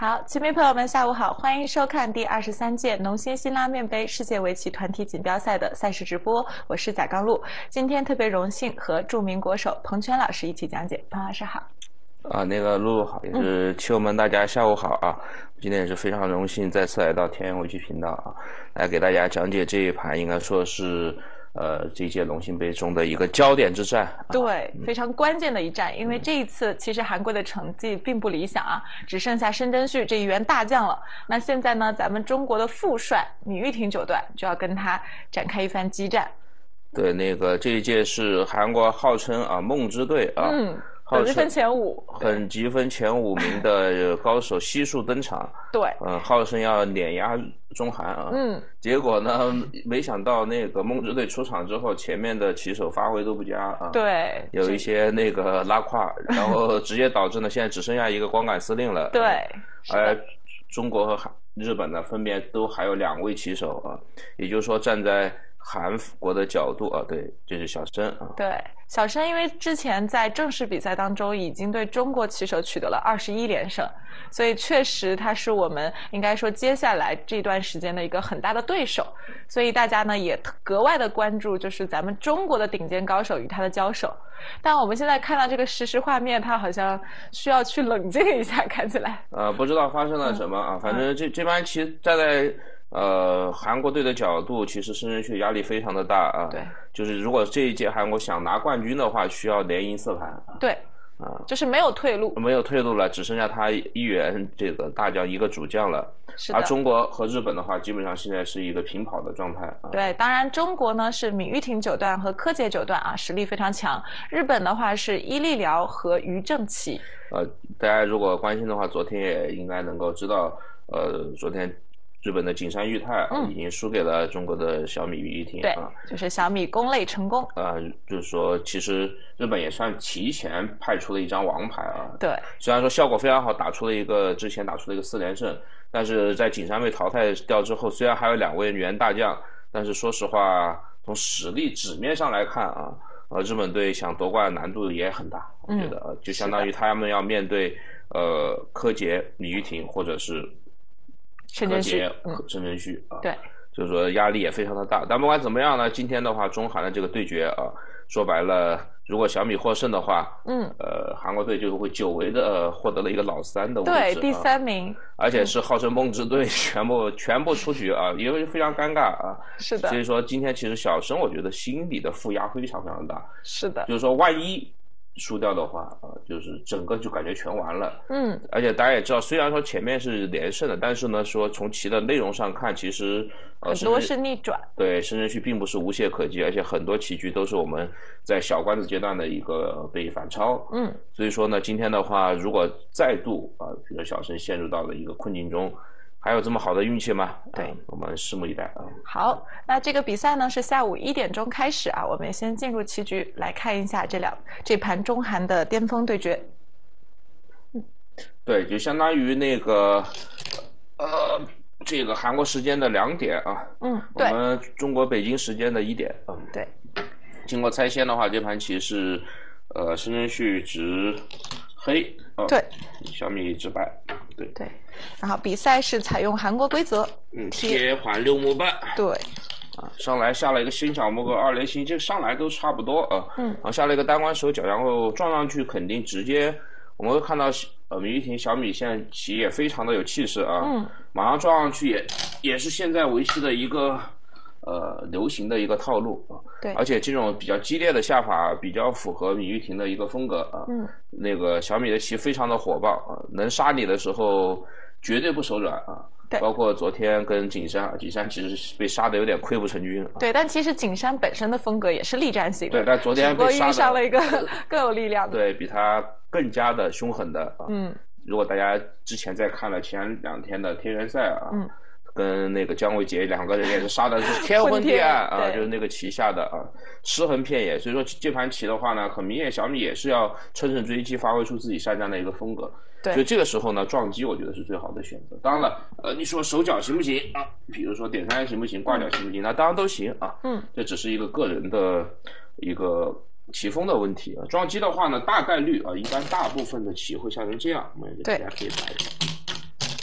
好，球迷朋友们，下午好，欢迎收看第23届农心辛拉面杯世界围棋团体锦标赛的赛事直播，我是贾刚露。今天特别荣幸和著名国手彭圈老师一起讲解，彭老师好。 那个露露好，也是球友们大家下午好啊！今天也是非常荣幸再次来到田园围棋频道啊，来给大家讲解这一盘应该说是这一届农心杯中的一个焦点之战。 对，非常关键的一战，因为这一次其实韩国的成绩并不理想啊，只剩下申真旭这一员大将了。那现在呢，咱们中国的副帅米玉婷九段就要跟他展开一番激战。 对，那个这一届是韩国号称梦之队啊。 很积分前5， 很积分前5名的高手悉数登场。 对， 号称要碾压中韩啊。结果呢，没想到那个梦之队出场之后，前面的棋手发挥都不佳啊。 对， 有一些那个拉胯，然后直接导致呢，现在只剩下一个光杆司令了。 对， 中国和日本呢，分别都还有2位棋手啊，也就是说站在韩国的角度啊，对，这是小申啊。 对，小申因为之前在正式比赛当中已经对中国棋手取得了21连胜，所以确实他是我们应该说接下来这段时间的一个很大的对手，所以大家呢也格外的关注，就是咱们中国的顶尖高手与他的交手。但我们现在看到这个实时画面，他好像需要去冷静一下，看起来。 不知道发生了什么啊，反正这盘棋站在韩国队的角度，其实申真旭压力非常的大啊。 对， 就是如果这一届韩国想拿冠军的话，需要连赢4盘。 对，就是没有退路， 没有退路了，只剩下他一员这个大将一个主将了。 是的。 而中国和日本的话，基本上现在是一个平跑的状态。 对，当然中国呢是闵玉婷九段和柯洁九段啊，实力非常强。日本的话是伊利辽和于正棋。 大家如果关心的话，昨天也应该能够知道，昨天日本的景山裕太已经输给了中国的小米于玉婷。 对，就是小米攻擂成功。 就是说其实日本也算提前派出了一张王牌啊。 对， 虽然说效果非常好，之前打出了一个4连胜，但是在景山被淘汰掉之后，虽然还有2位原大将，但是说实话，从实力纸面上来看啊，日本队想夺冠的难度也很大，我觉得就相当于他们要面对柯洁、闵玉婷或者是申真旭， 申真旭啊。 对， 就是说压力也非常的大。但不管怎么样呢，今天的话，中韩的这个对决啊，说白了，如果小米获胜的话，韩国队就会久违的获得了一个老3的位置， 对，第3名， 而且是号称梦之队全部出局啊，也会非常尴尬啊。 是的。 所以说今天其实小申我觉得心理的负压非常非常大。 是的。 就是说万一输掉的话就是整个就感觉全完了。而且大家也知道，虽然说前面是连胜的，但是呢，说从棋的内容上看，其实很多是逆转。 对，申真旭并不是无懈可击，而且很多棋局都是我们在小关子阶段的一个被反超。所以说呢，今天的话，如果再度比如小申陷入到了一个困境中，还有这么好的运气吗？ 对， 我们拭目以待啊。 好，那这个比赛呢是下午1点钟开始啊，我们先进入棋局来看一下这盘中韩的巅峰对决。 对，就相当于那个这个韩国时间的2点啊。 对， 我们中国北京时间的1点。 对。 经过猜先的话，这盘棋是申真旭执黑。 对， 小米执白。 对，然后比赛是采用韩国规则， 贴环6目半。 对， 上来下了一个新小目个2连星，这上来都差不多啊。然后下了一个单关手脚，然后撞上去肯定直接，我们会看到闵玉婷小米现在棋也非常的有气势啊。马上撞上去也是现在围棋的一个流行的一个套路啊。 对， 而且这种比较激烈的下法比较符合闵玉婷的一个风格啊。那个小米的棋非常的火爆啊，能杀你的时候绝对不手软啊。 对， 包括昨天跟景山其实是被杀的有点溃不成军。 对，但其实景山本身的风格也是力战型的。 对，但昨天被杀遇上了一个更有力量的。 对，比他更加的凶狠的啊。如果大家之前在看了前2天的天元赛啊，跟那个姜维杰2个人也是杀的是天昏地暗啊，就是那个棋下的尸横遍野。所以说这盘棋的话呢，很明显小米也是要乘胜追击，发挥出自己擅长的一个风格。 对， 所以这个时候呢，撞击我觉得是最好的选择。当然了，你说手脚行不行啊？比如说点3行不行，挂角行不行？那当然都行啊。这只是一个个人的一个棋风的问题啊。撞击的话呢，大概率一般大部分的棋会下成这样，我们给大家可以摆一下。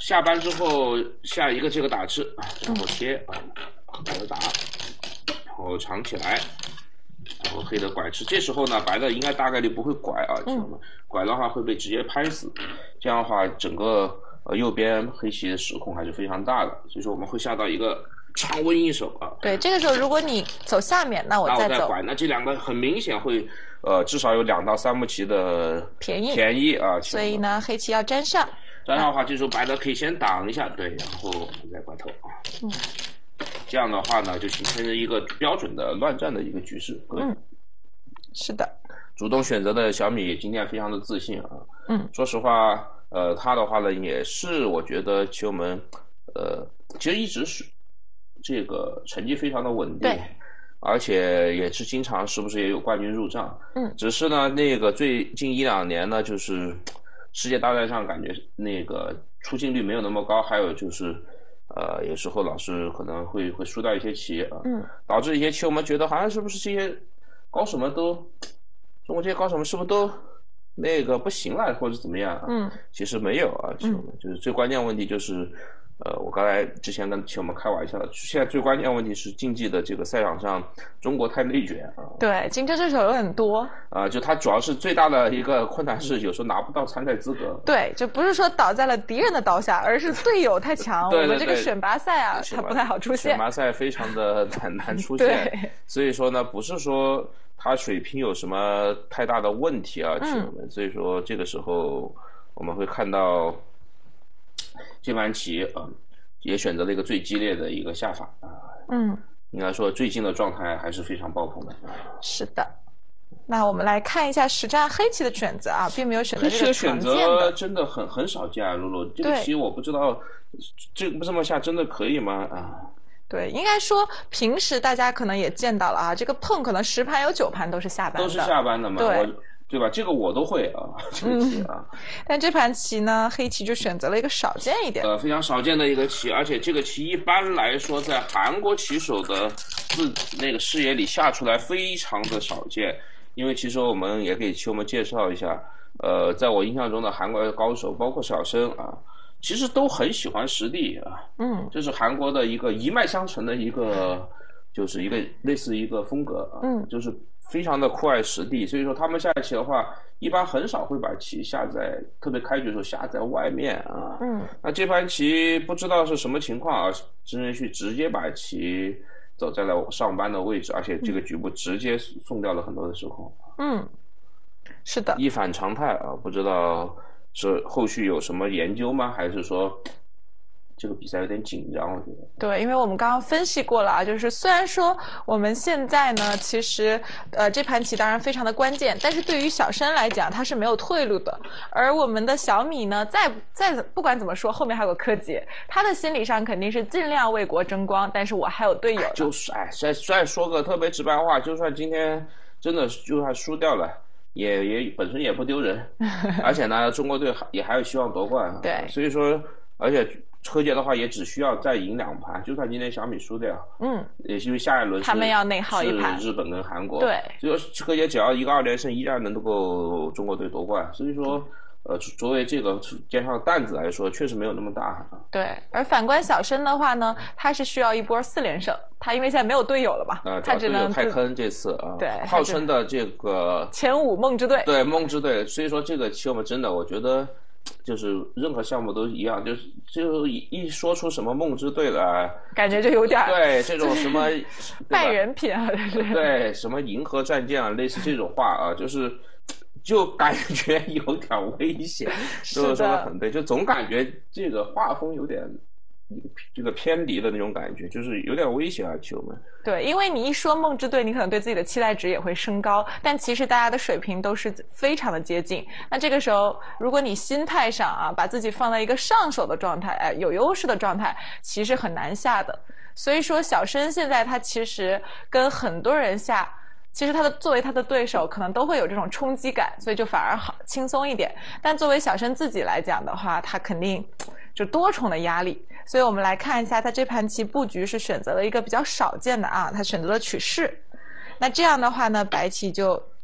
下班之后下一个这个打吃，然后切啊，白的打，然后藏起来，然后黑的拐吃。这时候呢，白的应该大概率不会拐啊，知道吗？拐的话会被直接拍死。这样的话，整个右边黑棋的失控还是非常大的，所以说我们会下到一个长温一手啊。 对，这个时候如果你走下面，那我再走。 拐，那这两个很明显会至少有2到3目棋的便宜啊。 所以呢，黑棋要粘上。 粘上的话，这时候白的可以先挡一下，对，然后再拐头啊。这样的话呢，就形成了一个标准的乱战的一个局势。 是的。 主动选择的小米今天非常的自信啊。说实话，他的话呢，也是我觉得棋友们，其实一直是这个成绩非常的稳定。对。而且也是经常时不时也有冠军入账。只是呢，那个最近1-2年呢，就是世界大战上感觉那个出镜率没有那么高，还有就是有时候老是可能会输掉一些棋啊，导致一些棋友们觉得好像是不是这些高手们都中国这些高手们是不是都那个不行了，或者怎么样啊？其实没有啊，棋友们就是最关键问题就是我刚才之前跟棋友们开玩笑，现在最关键问题是竞技的这个赛场上中国太内卷啊。 对，竞争对手有很多就它主要是最大的一个困难是有时候拿不到参赛资格。 对，就不是说倒在了敌人的刀下，而是队友太强。 对， 我们这个选拔赛啊，它不太好出现。 选拔赛非常的难出现。所以说呢，不是说他水平有什么太大的问题啊，棋友们。所以说这个时候我们会看到这盘棋也选择了一个最激烈的一个下法应该说最近的状态还是非常爆棚的。 是的。那我们来看一下实战黑棋的选择啊，并没有选择这个常见的。 黑棋的选择真的很少见啊，露露。这个棋我不知道这么下真的可以吗？ 对，应该说平时大家可能也见到了啊，这个碰可能10盘有9盘都是下班的。 都是下班的嘛。对吧？这个我都会啊，这个棋啊。 但这盘棋呢，黑棋就选择了一个少见一点。 非常少见的一个棋，而且这个棋一般来说在韩国棋手的那个视野里下出来非常的少见。因为其实我们也给棋友们介绍一下，在我印象中的韩国高手，包括小生啊，其实都很喜欢实地啊。这是韩国的一个一脉相承的一个，就是一个类似一个风格啊。就是非常的酷爱实地，所以说他们下棋的话，一般很少会把棋下在特别开局的时候下在外面啊。那这盘棋不知道是什么情况啊，真人旭直接把棋走在了上班的位置，而且这个局部直接送掉了很多的时候。 是的， 一反常态啊，不知道是后续有什么研究吗？还是说这个比赛有点紧张？我觉得对，因为我们刚刚分析过了啊，就是虽然说我们现在呢，其实这盘棋当然非常的关键，但是对于小生来讲，它是没有退路的。而我们的小米呢，再不管怎么说，后面还有个柯洁，他的心理上肯定是尽量为国争光，但是我还有队友。 就是再说个特别直白话，就算今天真的就算输掉了，也本身也不丢人，而且呢，中国队也还有希望夺冠。 对， 所以说，而且柯洁的话也只需要再赢2盘，就算今天小米输掉，也因为下一轮他们要内耗一盘， 是日本跟韩国。 对， 所以说柯洁只要一个2连胜，依然能够中国队夺冠。所以说，作为这个肩上的担子来说，确实没有那么大。 对，而反观小生的话呢，他是需要一波4连胜，他因为现在没有队友了嘛，他只能太坑这次啊， 对， 号称的这个前5梦之队。 对，梦之队。所以说这个棋友们真的，我觉得就是任何项目都一样，就一说出什么梦之队来， 感觉就有点对这种什么败人品啊， 对什么银河战舰啊，类似这种话啊，就感觉有点危险。说的很对，就总感觉这个画风有点这个偏离的那种感觉，就是有点危险啊，棋友们。 对，因为你一说梦之队，你可能对自己的期待值也会升高，但其实大家的水平都是非常的接近。那这个时候，如果你心态上啊，把自己放在一个上手的状态，有优势的状态，其实很难下的。所以说，小生现在他其实跟很多人下，其实作为他的对手，可能都会有这种冲击感，所以就反而好轻松一点。但作为小生自己来讲的话，他肯定就多重的压力。所以我们来看一下，他这盘棋布局是选择了一个比较少见的啊，他选择了取士。那这样的话呢，白棋就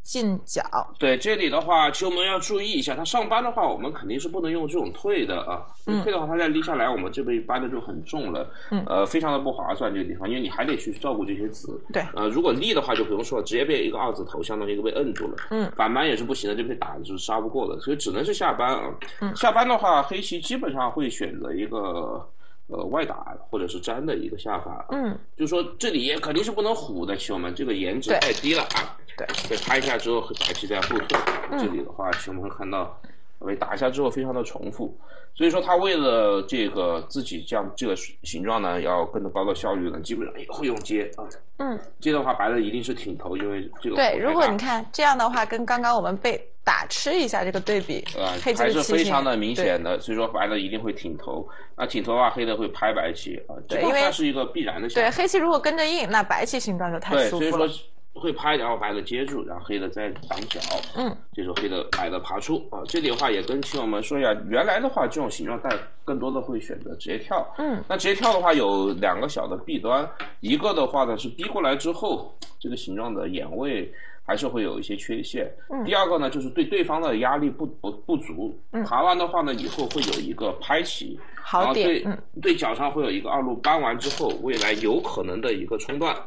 进角。 对，这里的话，其实我们要注意一下，它上扳的话，我们肯定是不能用这种退的啊。退的话，它再立下来，我们这边扳的就很重了，非常的不划算这个地方，因为你还得去照顾这些子。 对， 如果立的话就不用说了，直接被一个二字头，相当于一个被摁住了。反扳也是不行的，就被打的就是杀不过的，所以只能是下扳啊。下扳的话，黑棋基本上会选择一个外打或者是粘的一个下法。就是说这里也肯定是不能虎的，棋友们，这个颜值太低了啊。 对， 被拍一下之后，白棋在后退。这里的话，棋友们会看到被打一下之后非常的重复，所以说他为了这个自己这样这个形状呢，要更高的效率呢，基本上也会用接啊。接的话，白的一定是挺头，因为这个对，如果你看这样的话，跟刚刚我们被打吃一下这个对比，黑棋还是非常的明显的，所以说白的一定会挺头。那挺头的话，黑的会拍白棋啊，这个它是一个必然的。 对，黑棋如果跟着硬，那白棋形状就太舒服了。 对，所以说会拍，然后白的接住，然后黑的再挡角。这时候白的爬出啊。这里的话也跟棋友们说一下，原来的话这种形状带更多的会选择直接跳。那直接跳的话有两个小的弊端，一个的话呢是逼过来之后，这个形状的眼位还是会有一些缺陷。第二个呢就是对对方的压力不足。爬完的话呢，以后会有一个拍棋， 好点。 对角上会有一个二路扳完之后，未来有可能的一个冲断。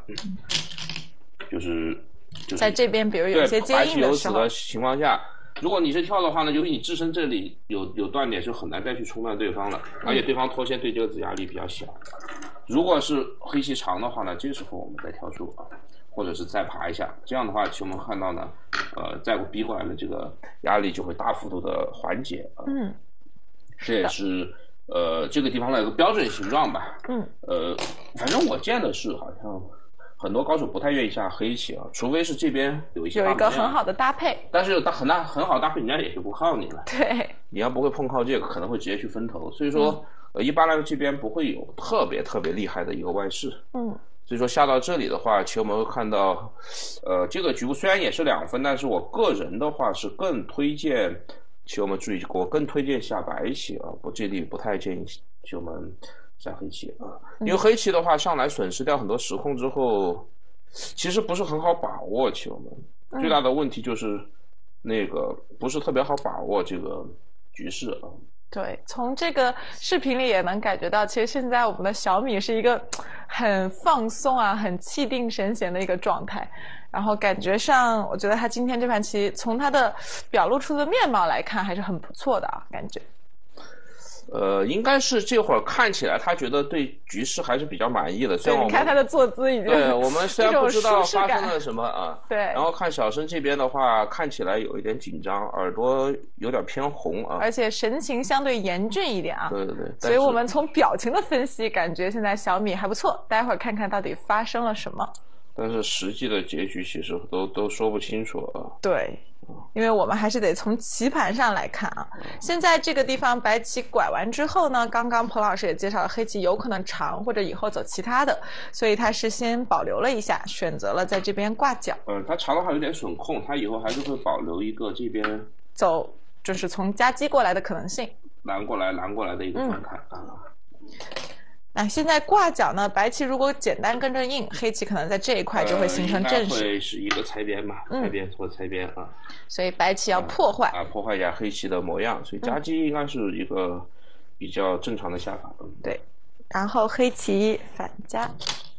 就是在这边，比如有一些接应的时候， 白棋有子的情况下，如果你是跳的话呢，由于你自身这里有断点，就很难再去冲断对方了，而且对方脱先对这个子压力比较小。如果是黑棋长的话呢，这时候我们再跳出啊，或者是再爬一下，这样的话，其实我们看到呢，再逼过来的这个压力就会大幅度的缓解啊。这也是这个地方的一个标准形状吧。反正我见的是好像很多高手不太愿意下黑棋啊，除非是这边有一个很好的搭配， 但是很好搭配，人家也就不靠你了。 对， 你要不会碰靠这个，可能会直接去分头。所以说，一般来说这边不会有特别厉害的一个外势。所以说下到这里的话，其实我们会看到，这个局部虽然也是2分，但是我个人的话是更推荐，其实我们注意，我更推荐下白棋啊，我这里不太建议其实我们下黑棋啊，因为黑棋的话上来损失掉很多时控之后，其实不是很好把握。其实我们最大的问题就是那个不是特别好把握这个局势啊。 对，从这个视频里也能感觉到，其实现在我们的小米是一个很放松啊、很气定神闲的一个状态。然后感觉上，我觉得他今天这盘棋从他的表露出的面貌来看，还是很不错的啊，感觉。 应该是这会儿看起来他觉得对局势还是比较满意的。虽然你看他的坐姿已经， 对，我们虽然不知道发生了什么啊， 对。 然后看小生这边的话，看起来有一点紧张，耳朵有点偏红啊， 而且神情相对严峻一点啊。 对。 所以我们从表情的分析，感觉现在小米还不错。待会儿看看到底发生了什么。 但是实际的结局其实都说不清楚啊。 对。因为我们还是得从棋盘上来看啊。现在这个地方白棋拐完之后呢，刚刚彭老师也介绍了黑棋有可能长或者以后走其他的，所以他是先保留了一下，选择了在这边挂角。 他长的话有点损控，他以后还是会保留一个这边走，就是从夹击过来的可能性， 拦过来的一个状态啊。 那现在挂角呢，白棋如果简单跟着硬，黑棋可能在这一块就会形成阵势， 应该会是一个猜边吧，猜边或猜边啊。 所以白棋要破坏破坏一下黑棋的模样，所以夹击应该是一个比较正常的下法。 对，然后黑棋反夹。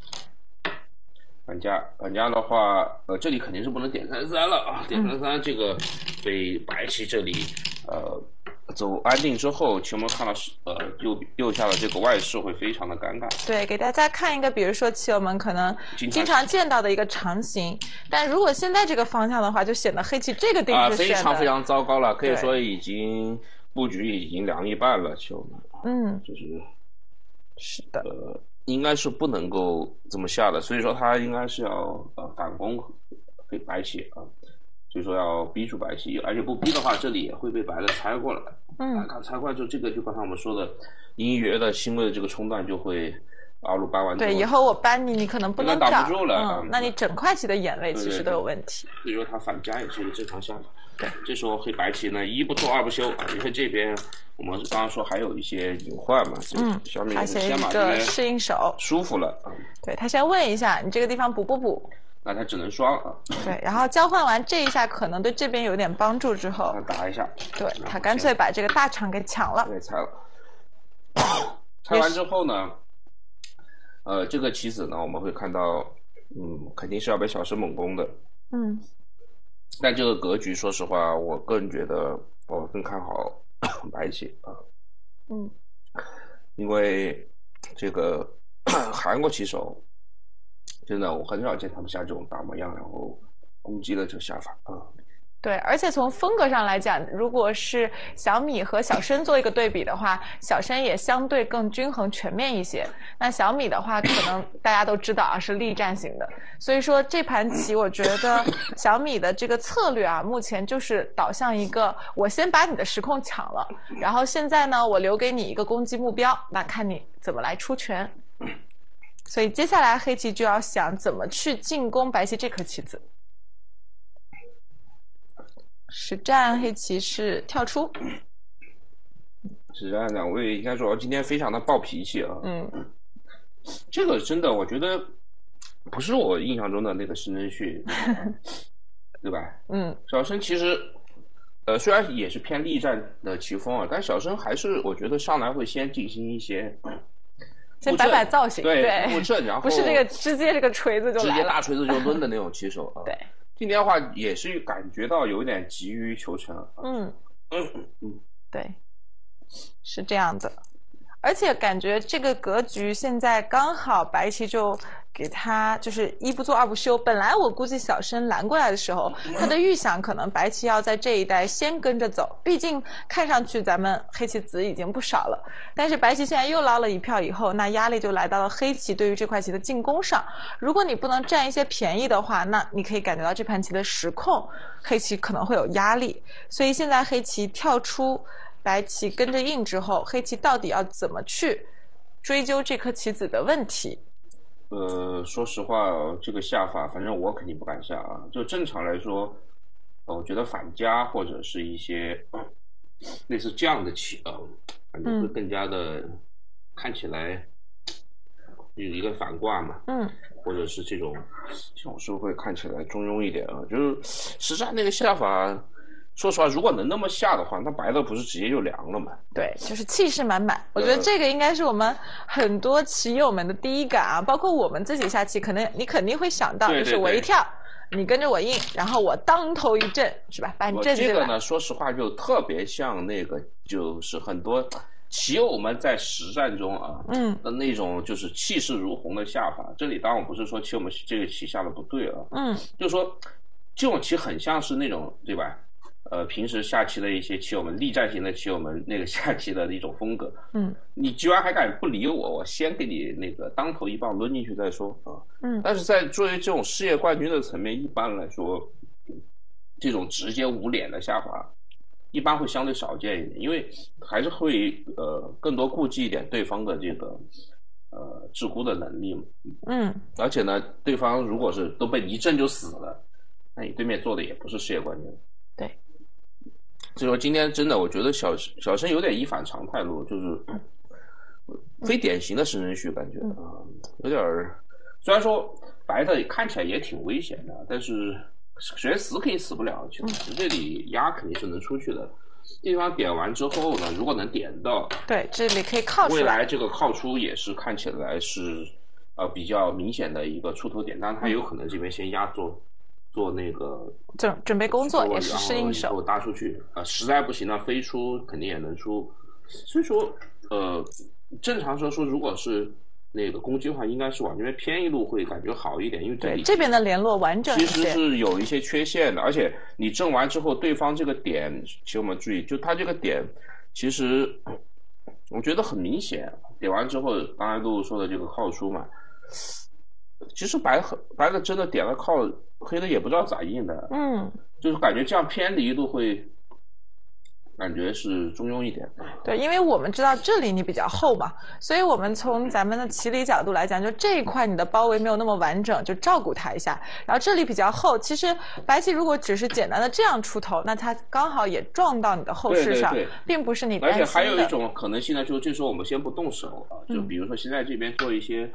反夹的话，这里肯定是不能点3-3了啊！点3-3这个被白棋这里走安定之后，其实我们看到右下的这个外势会非常的尴尬。 对，给大家看一个，比如说棋友们可能经常见到的一个长形，但如果现在这个方向的话，就显得黑棋这个定势非常糟糕了，可以说已经布局已经凉一半了，棋友们。 是的。 应该是不能够这么下的，所以说他应该是要反攻黑白棋啊，所以说要逼住白棋，而且不逼的话，这里也会被白的猜过来。看猜过来之后，这个就刚才我们说的隐约的轻微的这个冲断就会二路扳完之后， 对，以后我扳你可能不能挡不住了， 那你整块棋的眼位其实都有问题。 所以说他反夹也是一个正常下法。对，这时候黑白棋呢，一不做二不休啊，因为这边我们刚刚说还有一些隐患嘛，小米他先一个适应手， 舒服了。 对，他先问一下你这个地方补不补？ 那他只能双啊。 对，然后交换完这一下，可能对这边有点帮助之后， 打一下。 对，他干脆把这个大场给抢了。 对，拆了。拆完之后呢，这个棋子呢，我们会看到，肯定是要被小生猛攻的。但这个格局，说实话，我个人觉得我更看好白棋啊。因为这个韩国棋手，真的我很少见他们下这种大模样，然后攻击了这个下法啊。 对，而且从风格上来讲，如果是小米和小生做一个对比的话，小生也相对更均衡全面一些。那小米的话，可能大家都知道啊，是力战型的。所以说这盘棋，我觉得小米的这个策略啊，目前就是导向一个，我先把你的时空抢了，然后现在呢，我留给你一个攻击目标，那看你怎么来出拳。所以接下来黑棋就要想怎么去进攻白棋这颗棋子。实战黑棋是跳出， 实战两位应该说今天非常的暴脾气啊。这个真的我觉得不是我印象中的那个施真旭，对吧？小生其实虽然也是偏力战的棋风啊，但小生还是我觉得上来会先进行一些先摆造型，对， 布阵，然后不是这个直接这个锤子就来了， 直接大锤子就抡的那种棋手啊。 对。 今天的话也是感觉到有点急于求成。 对，是这样的。而且感觉这个格局现在刚好白棋就给他就是一不做二不休。本来我估计小生拦过来的时候，他的预想可能白棋要在这一带先跟着走，毕竟看上去咱们黑棋子已经不少了。但是白棋现在又捞了一票以后，那压力就来到了黑棋对于这块棋的进攻上。如果你不能占一些便宜的话，那你可以感觉到这盘棋的时控黑棋可能会有压力。所以现在黑棋跳出白棋跟着应之后，黑棋到底要怎么去追究这颗棋子的问题？ 说实话，这个下法，反正我肯定不敢下啊。就正常来说，我觉得反家或者是一些类似这样的棋啊，感觉会更加的看起来有一个反挂嘛，或者是这种是会看起来中庸一点啊。就是实战那个下法。说实话，如果能那么下的话，那白的不是直接就凉了吗？ 对，就是气势满满。我觉得这个应该是我们很多棋友们的第一感啊，包括我们自己下棋，你肯定会想到，就是我一跳，你跟着我应，然后我当头一阵，是吧？把你震起来。 这个呢，说实话就特别像那个，就是很多棋友们在实战中啊，的那种就是气势如虹的下法。这里当然我不是说棋友们这个棋下的不对啊，就是说这种棋很像是那种，对吧？平时下棋的一些棋友们，力战型的棋友们那个下棋的一种风格。你居然还敢不理我，我先给你那个当头一棒抡进去再说啊。但是在作为这种世界冠军的层面，一般来说，这种直接捂脸的下法，一般会相对少见一点，因为还是会更多顾忌一点对方的这个制估的能力嘛。而且呢，对方如果是都被一阵就死了，那你对面做的也不是世界冠军。 对。 所以说今天真的，我觉得小生有点一反常态路，就是非典型的施真旭感觉有点虽然说白的看起来也挺危险的，但是谁死肯定死不了，其实这里压肯定是能出去的。地方点完之后呢，如果能点到， 对，这里可以靠出来。 未来这个靠出也是看起来是比较明显的一个出头点，但他有可能这边先压做那个准备工作，也是适应手， 然后搭出去实在不行呢，飞出肯定也能出。所以说正常说如果是那个攻击的话，应该是往这边偏一路会感觉好一点，因为对这边的联络完整一些， 其实是有一些缺陷的。而且你正完之后，对方这个点，其实我们注意，就他这个点，其实我觉得很明显。点完之后，刚才露露说的这个靠出嘛，其实白的真的点了靠，黑的也不知道咋应的，就是感觉这样偏离度会感觉是中庸一点。 对，因为我们知道这里你比较厚嘛，所以我们从咱们的棋理角度来讲，就这一块你的包围没有那么完整，就照顾它一下。然后这里比较厚，其实白棋如果只是简单的这样出头，那它刚好也撞到你的后势上， 对， 并不是你担心的。 而且还有一种可能性呢，就这时候我们先不动手啊，就比如说现在这边做一些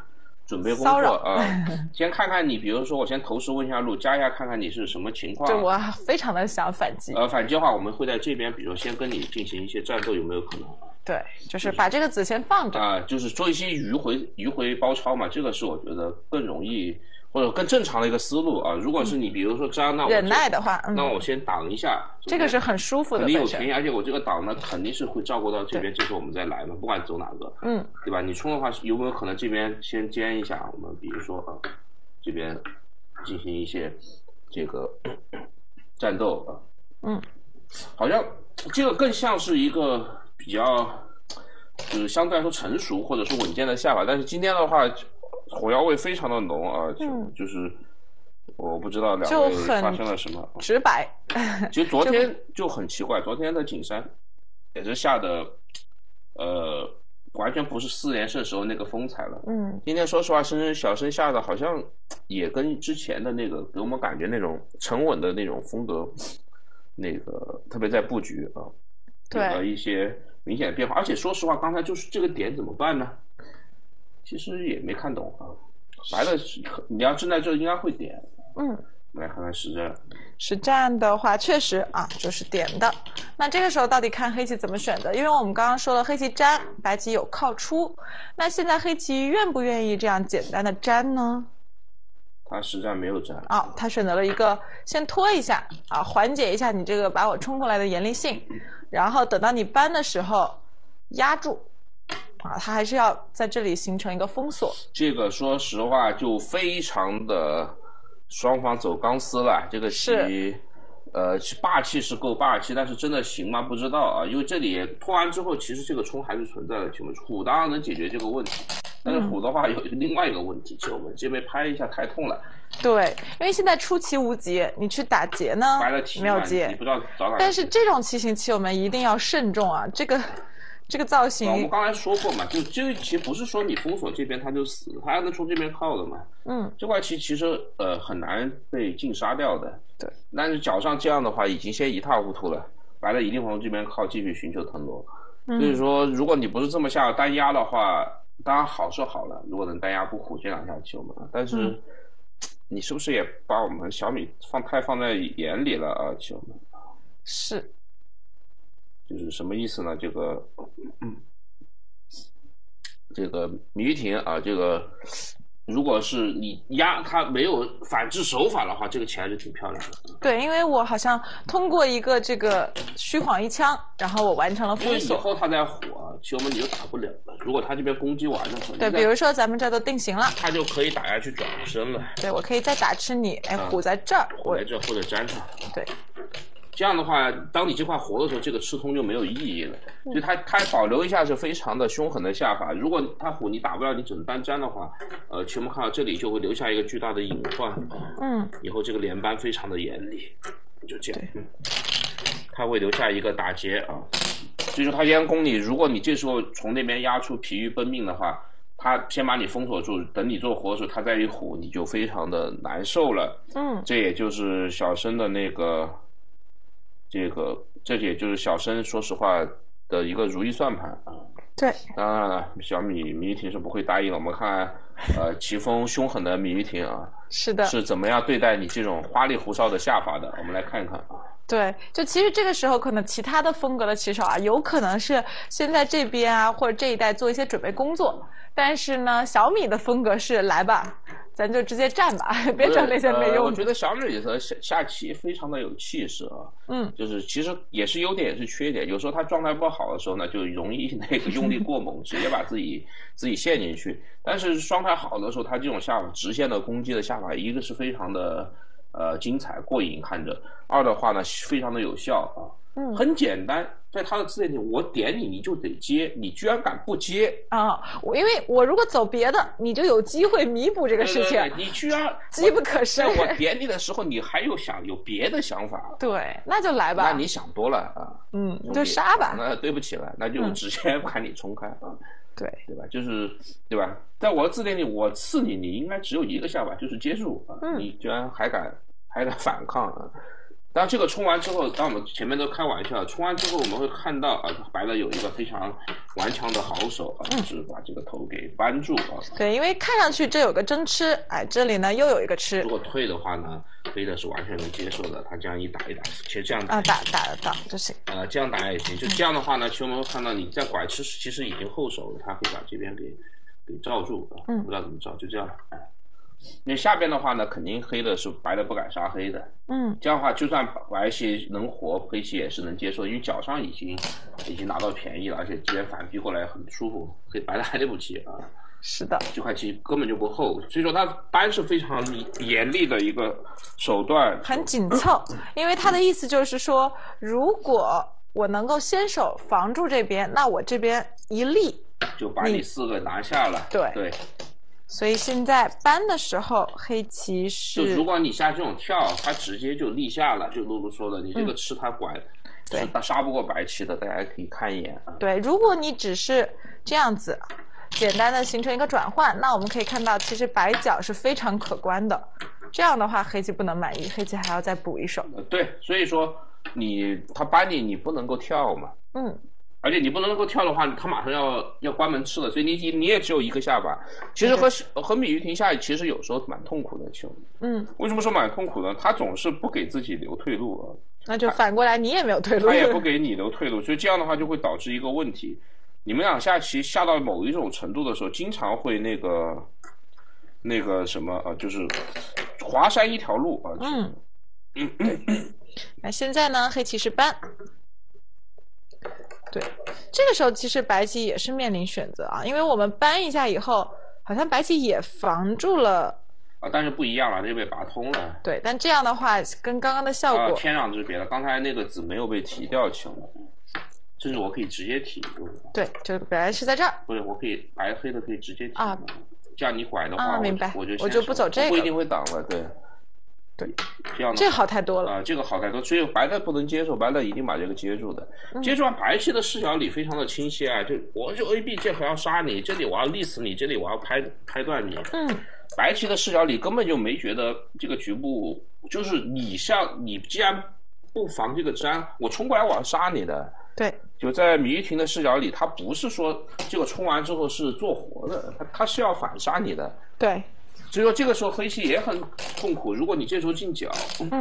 准备工作啊，先看看你，比如说我先投石问一下路，加一下看看你是什么情况。 对，我非常的想反击。 反击的话，我们会在这边，比如说先跟你进行一些战斗，有没有可能？ 对，就是把这个子先放着啊，就是做一些迂回包抄嘛，这个是我觉得更容易或者更正常的一个思路啊。如果是你比如说这样，那我忍耐的话， 那我先挡一下， 这个是很舒服的， 肯定有便宜，而且我这个挡呢肯定是会照顾到这边，这时候我们再来嘛，不管走哪个，对吧？你冲的话有没有可能这边先尖一下？我们比如说这边进行一些这个战斗啊，好像这个更像是一个比较就是相对来说成熟或者是稳健的下法，但是今天的话火药味非常的浓啊，就是我不知道两位发生了什么， 直白。 其实昨天就很奇怪，昨天的景山也是下的完全不是4连胜时候那个风采了。今天说实话小生下的好像也跟之前的那个给我们感觉那种沉稳的那种风格，那个特别在布局啊，有了一些明显的变化。而且说实话，刚才就是这个点怎么办呢？其实也没看懂啊。白的你要正在这应该会点。我们来看看实他实战没有粘他选择了一个先拖一下啊，缓解一下你这个把我冲过来的严厉性，然后等到你扳的时候压住他还是要在这里形成一个封锁。 这个说实话就非常的双方走钢丝了，这个棋霸气是够霸气，但是真的行吗？不知道啊，因为这里拖完之后，其实这个冲还是存在的。虎当然能解决这个问题，但是虎的话有另外一个问题，我们这边拍一下太痛了。 对，因为现在出棋无劫，你去打劫呢没有劫， 你不知道找哪。 但是这种棋型棋友们一定要慎重啊，这个造型， 我们刚才说过嘛，就这个棋不是说你封锁这边它就死，它还能从这边靠的嘛。这块棋其实很难被尽杀掉的。 对， 但是脚上这样的话已经先一塌糊涂了，白的一定会从这边靠，继续寻求腾挪。所以说，如果你不是这么下单压的话，当然好是好了，如果能单压不虎这两下棋友们，但是你是不是也把我们小米太放在眼里了啊，棋友们？ 是。 就是什么意思呢？这个米玉婷啊，这个如果是你压他没有反制手法的话，这个棋还是挺漂亮的。 对，因为我好像通过一个这个虚晃一枪，然后我完成了封锁。 以后他再虎棋友们你就打不了了。如果他这边攻击完的话， 对，比如说咱们这都定型了， 他就可以打下去转身了。 对，我可以再打吃你，虎在这儿， 虎在这或者粘上。 对。 这样的话，当你这块活的时候，这个吃通就没有意义了。所以他保留一下是非常的凶狠的下法。如果他虎你打不了，你只能单粘的话，我们看到这里就会留下一个巨大的隐患。以后这个连扳非常的严厉，就这样。他会留下一个打劫啊。所以说他先攻你，如果你这时候从那边压出疲于奔命的话，他先把你封锁住，等你做活的时候，他再一虎，你就非常的难受了。这也就是小生的那个。这也就是小生说实话的一个如意算盘啊。 对， 当然了，小米玉婷是不会答应的。我们看棋风凶狠的米玉婷啊， 是的， 是怎么样对待你这种花里胡哨的下法的？我们来看一看啊。 对，就其实这个时候可能其他的风格的棋手有可能是先在这边或者这一带做一些准备工作，但是呢，小米的风格是来吧。咱就直接站吧，别整那些没用的。 我觉得小米的下棋非常的有气势啊。就是其实也是优点也是缺点，有时候他状态不好的时候呢，就容易那个用力过猛，直接把自己陷进去。但是状态好的时候，他这种下法直线的攻击的下法，一个是非常的精彩过瘾看着，二的话呢非常的有效啊。很简单，在他的字典里，我点你，你就得接，你居然敢不接因为我如果走别的，你就有机会弥补这个事情。 对，你居然机不可失。 在我点你的时候，你还有别的想法。 对，那就来吧。 那你想多了啊。 就杀吧。 那对不起了，那就直接把你冲开啊。 对吧？就是对吧？在我的字典里，我刺你，你应该只有一个下法，就是接住啊。你居然还敢反抗啊！ 当然这个冲完之后，当我们前面都开玩笑，冲完之后我们会看到白的有一个非常顽强的好手就是把这个头给扳住对，因为看上去这有个针吃，哎，这里呢又有一个吃。 如果退的话呢，黑的是完全能接受的，他这样一打一打，其实这样打得到就行。 这样打也行，就这样的话呢，其实我们会看到你在拐吃其实已经后手了，他会把这边给罩住不知道怎么罩，就这样。那下边的话呢，肯定黑的是白的不敢杀黑的，这样的话就算白棋能活，黑棋也是能接受，因为脚上已经拿到便宜了，而且这边反逼过来很舒服，黑白的还对不起是的， 这块棋根本就不厚，所以说它扳是非常严厉的一个手段， 很紧凑，因为他的意思就是说，如果我能够先手防住这边，那我这边一立就把你4个拿下了。对。 所以现在扳的时候，黑棋是就如果你下这种跳，它直接就立下了。就露露说的，你这个吃它拐， 对， 它杀不过白棋的，大家可以看一眼对，如果你只是这样子简单的形成一个转换，那我们可以看到，其实白角是非常可观的。这样的话，黑棋不能满意，黑棋还要再补一手。 对，所以说他扳你不能够跳嘛。而且你不能够跳的话，他马上要关门吃了，所以你也只有一个下巴。其实和芈玉婷下其实有时候蛮痛苦的，其实。为什么说蛮痛苦呢？他总是不给自己留退路那就反过来你也没有退路。 他也不给你留退路，所以这样的话就会导致一个问题：你们俩下棋下到某一种程度的时候，经常会那个什么就是华山一条路那现在呢，黑棋是扳。对，这个时候其实白棋也是面临选择因为我们扳一下以后，好像白棋也防住了但是不一样了，这被拔通了。 对，但这样的话跟刚刚的效果天壤之别了。刚才那个子没有被提掉，甚至我可以直接提。 对，就本来是在这儿。 不是，我可以白黑的可以直接提这样你拐的话， 明白， 我就不走这个， 不一定会挡了。对，这样这好太多了这个好太多，所以白的不能接受，白的一定把这个接住的。接住完，白棋的视角里非常的清晰我就 A B 这还要杀你，这里我要立死你，这里我要拍断你。白棋的视角里根本就没觉得这个局部就是你既然不防这个粘，我冲过来我要杀你的。 对， 就在芈玉婷的视角里，他不是说这个冲完之后是做活的，他是要反杀你的。 对。 所以说这个时候黑棋也很痛苦，如果你这时候进角，我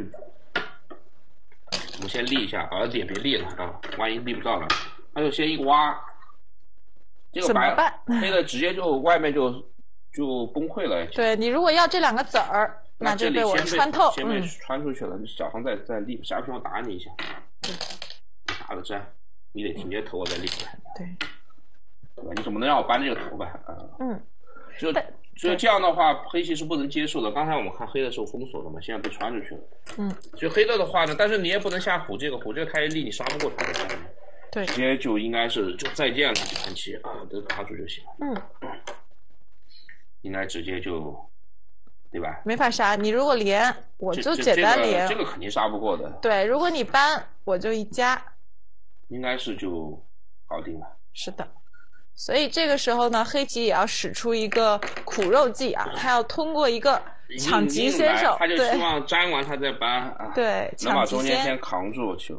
们先立一下，也别立了万一立不到了，那就先一挖，这个白黑的直接就外面就崩溃了。 对，你如果要这2个子儿，那就被我穿透， 先被穿出去了，你脚上再立，下边我打你一下，打个粘，你得挺接头我再立起来。对吧？你怎么能让我扳这个头吧？所以这样的话，黑棋是不能接受的。刚才我们看黑的时候封锁了嘛，现在被穿出去了。所以黑的话呢，但是你也不能下虎这个他一立你杀不过他的。对，直接就应该是就再见了这盘棋都卡住就行了。应该直接就，对吧？ 没法杀，你如果连我就简单连， 这个肯定杀不过的。 对，如果你扳我就一加， 应该是就搞定了。 是的。所以这个时候呢，黑棋也要使出一个苦肉计他要通过一个抢急先手， 他就希望粘完他再扳对， 能把中间先扛住就。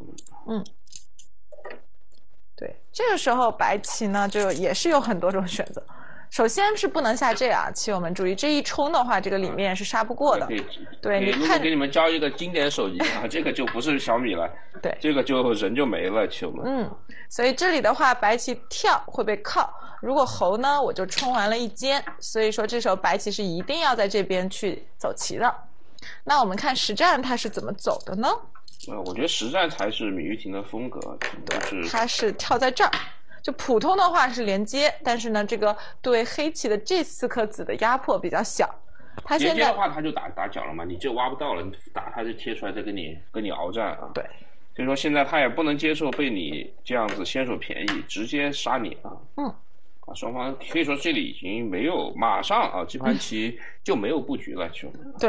对，这个时候白棋呢就也是有很多种选择。首先是不能下这棋我们注意，这一冲的话，这个里面是杀不过的。对，你看， 给你们教一个经典手艺这个就不是小米了， 对， 这个就人就没了，球们。 所以这里的话，白棋跳会被靠，如果猴呢，我就冲完了一尖，所以说这时候白棋是一定要在这边去走棋的。那我们看实战它是怎么走的呢？ 我觉得实战才是芈玉婷的风格，就是它是跳在这儿。就普通的话是连接，但是呢，这个对黑棋的这4颗子的压迫比较小。他现在连接的话，他就打角了嘛，你这挖不到了，你打他就贴出来再跟你鏖战对， 所以说现在他也不能接受被你这样子先手便宜，直接杀你双方可以说这里已经没有马上这盘棋就没有布局了， 对，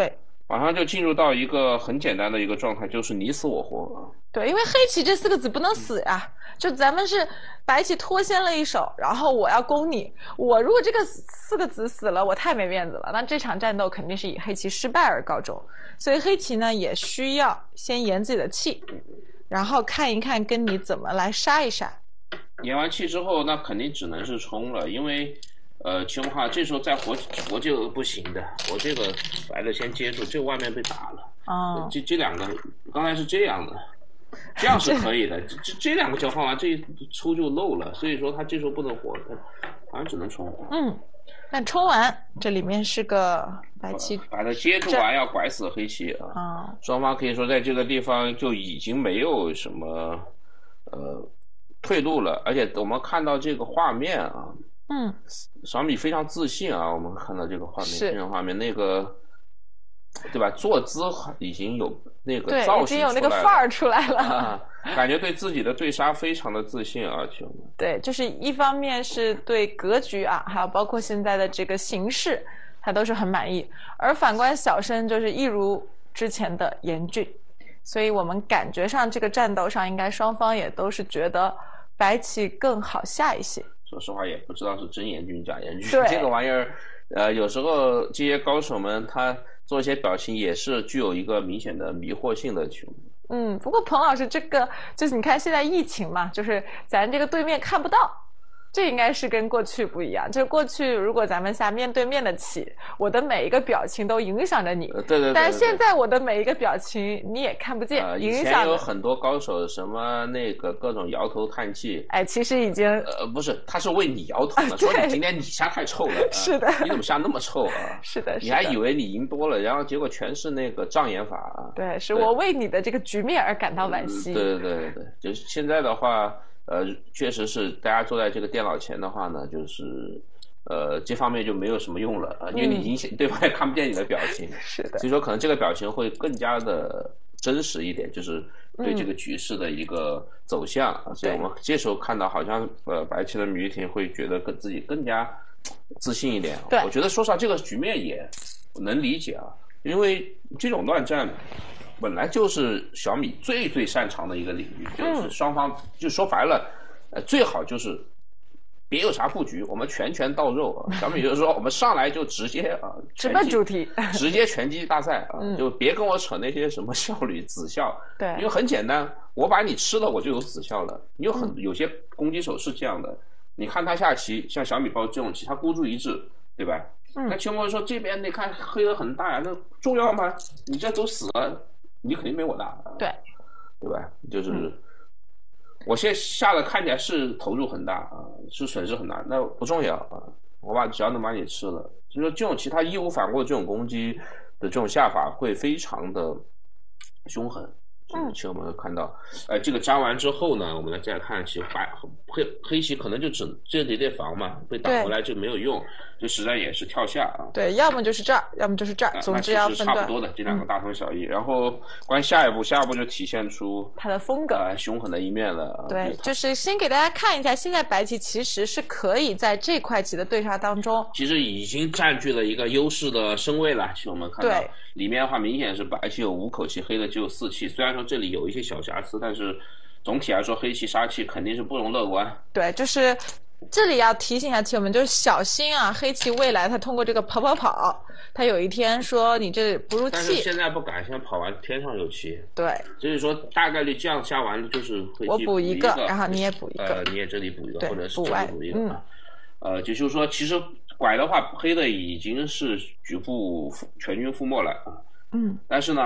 马上就进入到一个很简单的一个状态，就是你死我活。 对，因为黑棋这4个子不能死呀，就咱们是白棋脱先了一手，然后我要攻你，我如果这个4个子死了，我太没面子了，那这场战斗肯定是以黑棋失败而告终。所以黑棋呢也需要先延自己的气，然后看一看跟你怎么来杀一杀。 延完气之后，那肯定只能是冲了，因为青花这时候再活就不行的，我这个白的先接住，这外面被打了。这两个刚才是这样的，这样是可以的。这两个交换完，这一出就漏了，所以说他这时候不能活，好像只能冲。 但冲完这里面是个白棋， 把它接住完要拐死黑棋啊。双方可以说在这个地方就已经没有什么退路了，而且我们看到这个画面啊。小米非常自信啊，我们看到这个画面，这种画面，那个，对吧？坐姿已经有那个造型出来了，已经有那个范儿出来了，感觉对自己的对杀非常的自信啊， 对，就是一方面是对格局啊，还有包括现在的这个形势，他都是很满意，而反观小生就是一如之前的严峻，所以我们感觉上这个战斗上应该双方也都是觉得白棋更好下一些。 说实话也不知道是真严峻假严峻，这个玩意儿，有时候这些高手们他做一些表情也是具有一个明显的迷惑性的。 不过彭老师这个就是你看现在疫情嘛，就是咱这个对面看不到。这应该是跟过去不一样，就是过去如果咱们下面对面的棋，我的每一个表情都影响着你。 对。 但是现在我的每一个表情你也看不见，影响。以前有很多高手什么那个各种摇头叹气， 其实已经不是，他是为你摇头的，说你今天你下太臭了。 是的。 你怎么下那么臭啊？ 是的。 你还以为你赢多了，然后结果全是那个障眼法啊。 对，是我为你的这个局面而感到惋惜。 对，就是现在的话。确实是大家坐在这个电脑前的话呢，就是这方面就没有什么用了因为你影响对方也看不见你的表情， 是的， 所以说可能这个表情会更加的真实一点，就是对这个局势的一个走向所以我们这时候看到好像白棋的米玉婷会觉得自己更加自信一点。我觉得说实话这个局面也能理解因为这种乱战本来就是小米最擅长的一个领域，就是双方就说白了，最好就是别有啥布局，我们拳到肉小米就是说我们上来就直接直奔主题， 直接拳击大赛就别跟我扯那些什么效率子效， 对， 因为很简单，我把你吃了我就有子效了。有些攻击手是这样的，你看他下棋，像小米包这种棋，他孤注一掷，对吧？那秦博说这边你看黑的很大呀，那重要吗？你这都死了。你肯定没我大，对吧？就是我现在下的看起来是投入很大是损失很大，那不重要我只要能把你吃了。所以说这种其他义无反顾的这种攻击的这种下法会非常的凶狠。其实我们会看到，这个粘完之后呢，我们再来看，其实黑棋可能就这得防嘛，被打回来就没有用，就实在也是跳下对，要么就是这儿，要么就是这儿，总之要分段。 差不多的，这两个大同小异。然后关于下一步就体现出他的风格， 凶狠的一面了。 对，就是先给大家看一下，现在白棋其实是可以在这块棋的对杀当中， 其实已经占据了一个优势的身位了。其实我们看到里面的话，明显是白棋有5口气，黑的只有4气。虽然说这里有一些小瑕疵，但是总体来说黑棋杀气肯定是不容乐观。对， 就是这里要提醒一下棋友们，就是小心黑棋未来他通过这个跑，他有一天说你这不入气， 但是现在不敢，现在跑完天上有棋。 对， 所以说大概率这样下完就是黑棋我补一个，然后你也补一个， 你也这里补一个，或者是这里补一个就是说其实拐的话，黑的已经是局部全军覆没了但是呢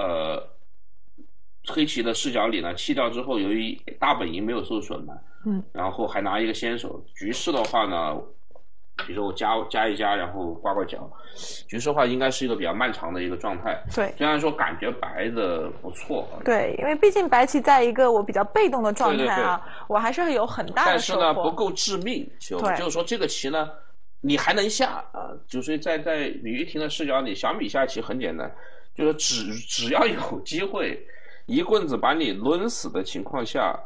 黑棋的视角里呢，弃掉之后，由于大本营没有受损嘛，然后还拿一个先手，局势的话呢，比如说我加一加，然后挂角，局势的话应该是一个比较漫长的一个状态。 对， 虽然说感觉白的不错， 对，因为毕竟白棋在一个我比较被动的状态我还是有很大的收获， 但是呢不够致命，就是说这个棋呢，你还能下就是在米玉婷的视角里，小米下棋很简单，就是只要有机会。一棍子把你抡死的情况下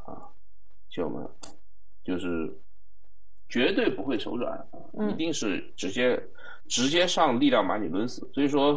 就是绝对不会手软一定是直接上力量把你抡死。所以说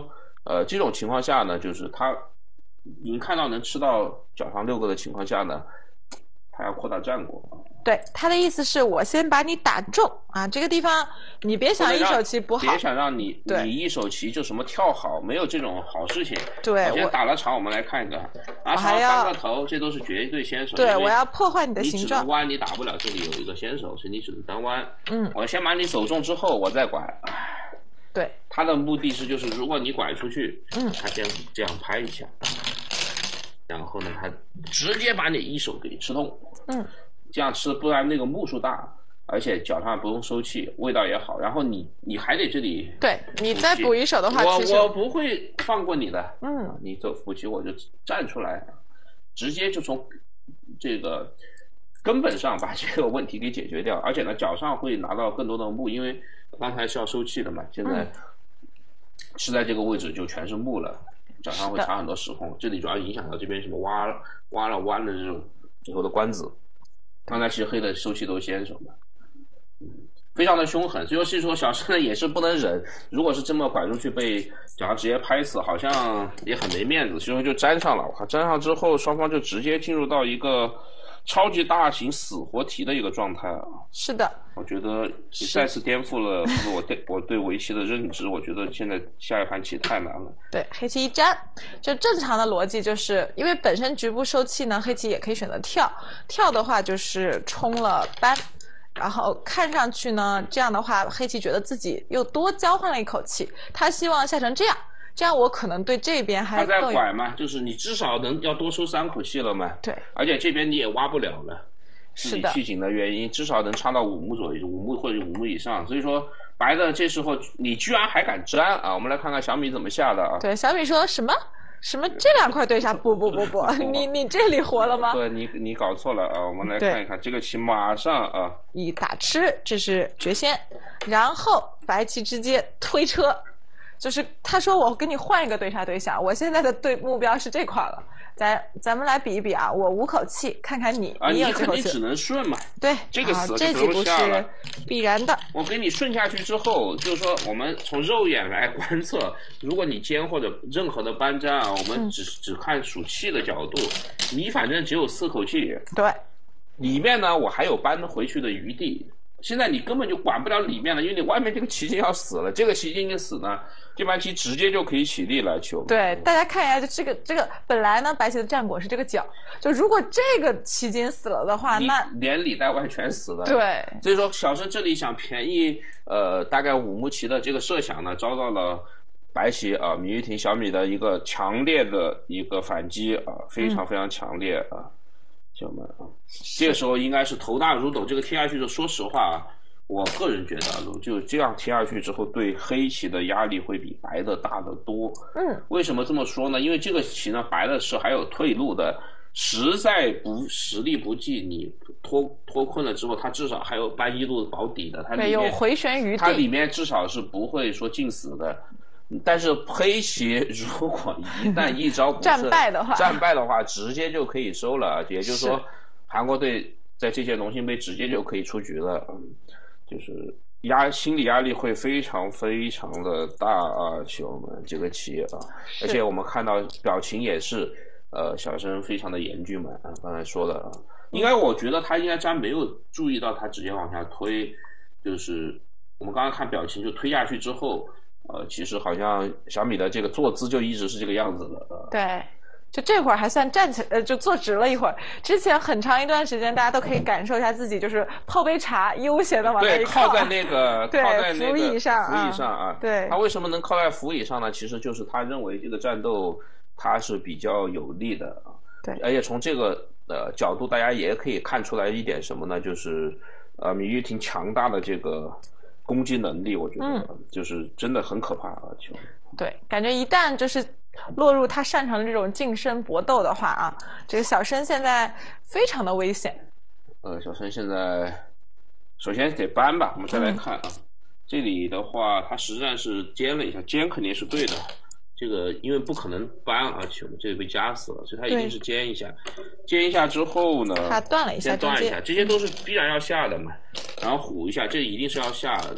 这种情况下呢，就是他已经看到能吃到脚上6个的情况下呢，他要扩大战果。 对，他的意思是我先把你打中啊，这个地方你别想一手棋不好， 别想让你一手棋就什么跳好，没有这种好事情。 对， 我先打了场，我们来看一个，拿场翻个头，这都是绝对先手。 对，我要破坏你的形状。 你只能弯，你打不了，这里有一个先手，所以你只能单弯。我先把你走中之后，我再拐。 对， 他的目的是就是，如果你拐出去，他先这样拍一下，然后呢，他直接把你一手给吃痛。这样吃，不然那个目数大，而且脚上不用收气，味道也好。然后你还得这里， 对你再补一手的话， 我不会放过你的。你走扶棋，我就站出来，直接就从这个根本上把这个问题给解决掉。而且呢，脚上会拿到更多的目，因为刚才是要收气的嘛，现在吃在这个位置就全是目了，脚上会差很多时空。这里主要影响到这边什么挖了弯的这种以后的官子。刚才其实黑的收气都是先手的，非常的凶狠。所以说小生呢也是不能忍，如果是这么拐出去被脚上直接拍死，好像也很没面子，所以说就粘上了。粘上之后，双方就直接进入到一个超级大型死活题的一个状态啊。 是的， 我觉得再次颠覆了我对围棋的认知。我觉得现在下一盘棋太难了。 对，黑棋一粘，就正常的逻辑就是因为本身局部收气呢，黑棋也可以选择跳的话就是冲了扳，然后看上去呢，这样的话黑棋觉得自己又多交换了一口气，他希望下成这样我可能对这边还他在拐嘛，就是你至少要多收3口气了嘛。 对， 而且这边你也挖不了了。是你弃警的原因，至少能差到5目左右，5目或者5目以上。所以说白的这时候你居然还敢粘啊！我们来看看小米怎么下的啊。 对，小米说什么这2块对下，不，你这里活了吗？ 对，你搞错了啊！我们来看一看这个棋，马上啊一打吃，这是绝先，然后白棋直接推车，就是他说我跟你换一个对杀对象，我现在的目标是这块了。咱们来比一比啊，我5口气，看看你有几口气。 你只能顺嘛。 对， 这个死这几步是必然的。 我给你顺下去之后，就是说我们从肉眼来观测，如果你尖或者任何的扳粘啊，我们只看数气的角度，你反正只有4口气。 对， 里面呢我还有扳回去的余地。现在你根本就管不了里面了，因为你外面这个棋筋要死了，这个棋筋一死呢，这盘棋直接就可以起立了。 对，大家看一下，就这个本来呢，白棋的战果是这个角，就如果这个棋筋死了的话，那连里带外全死了。 对， 所以说小生这里想便宜大概5目棋的这个设想呢，遭到了白棋啊米玉婷小米的一个强烈的一个反击啊，非常非常强烈啊。小们啊，这个时候应该是头大如斗。这个贴下去的，说实话啊，我个人觉得，就这样贴下去之后，对黑棋的压力会比白的大得多。为什么这么说呢？因为这个棋呢，白的是还有退路的，实在实力不济，你脱困了之后，它至少还有扳一路保底的，它里面有回旋余地， 它里面至少是不会说尽死的。但是黑棋如果一旦一招不胜战败的话，直接就可以收了。也就是说，韩国队在这届农心杯直接就可以出局了。就是心理压力会非常非常的大啊，球们这个棋啊，而且我们看到表情也是小生非常的严峻嘛啊，刚才说的啊，我觉得他应该没有注意到他直接往下推，就是我们刚刚看表情就推下去之后。其实好像小米的这个坐姿就一直是这个样子的。 对，就这会儿还算站起来，就坐直了一会儿。之前很长一段时间，大家都可以感受一下自己，就是泡杯茶，悠闲的往那一靠， 靠在那个扶椅上啊。对，他为什么能靠在扶椅上呢？其实就是他认为这个战斗他是比较有利的啊。 对， 而且从这个角度，大家也可以看出来一点什么呢？就是米玉婷强大的这个。攻击能力，我觉得就是真的很可怕啊！ 对，感觉一旦就是落入他擅长的这种近身搏斗的话啊，这个小生现在非常的危险。 小生现在首先得扳吧，我们再来看啊，这里的话他实战是尖了一下，尖肯定是对的。这个因为不可能扳啊，这个被夹死了，所以他一定是尖一下。尖一下之后呢， 他断了一下， 这些都是必然要下的嘛。然后虎一下，这一定是要下的。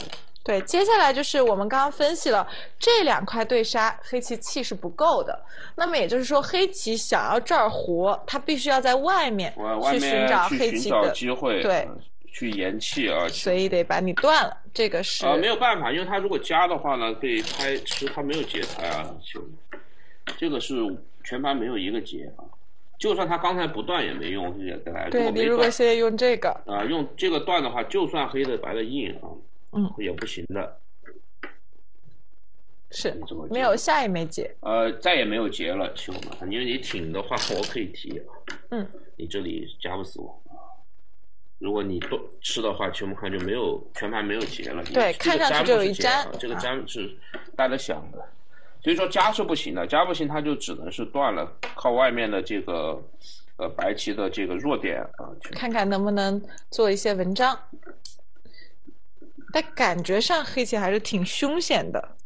对，接下来就是我们刚刚分析了这2块对杀，黑棋气是不够的。那么也就是说，黑棋想要这儿活，他必须要在外面去寻找黑棋的机会， 对， 去延气啊。 所以得把你断了，这个是没有办法，因为他如果加的话呢，可以开吃，他没有劫财啊，这个是全盘没有一个劫啊。就算他刚才不断也没用，也给来。 对，你如果现在用这个用这个断的话，就算黑的白的硬啊。也不行的， 是没有下一枚劫， 再也没有劫了，兄弟们，因为你挺的话，我可以提，你这里夹不死我，如果你吃的话，兄弟们看就没有全盘没有劫了， 对，看上去就有一粘， 这个粘是带着响的，所以说夹是不行的，夹不行，它就只能是断了，靠外面的这个白棋的这个弱点啊， 看看能不能做一些文章。但感觉上黑棋还是挺凶险的。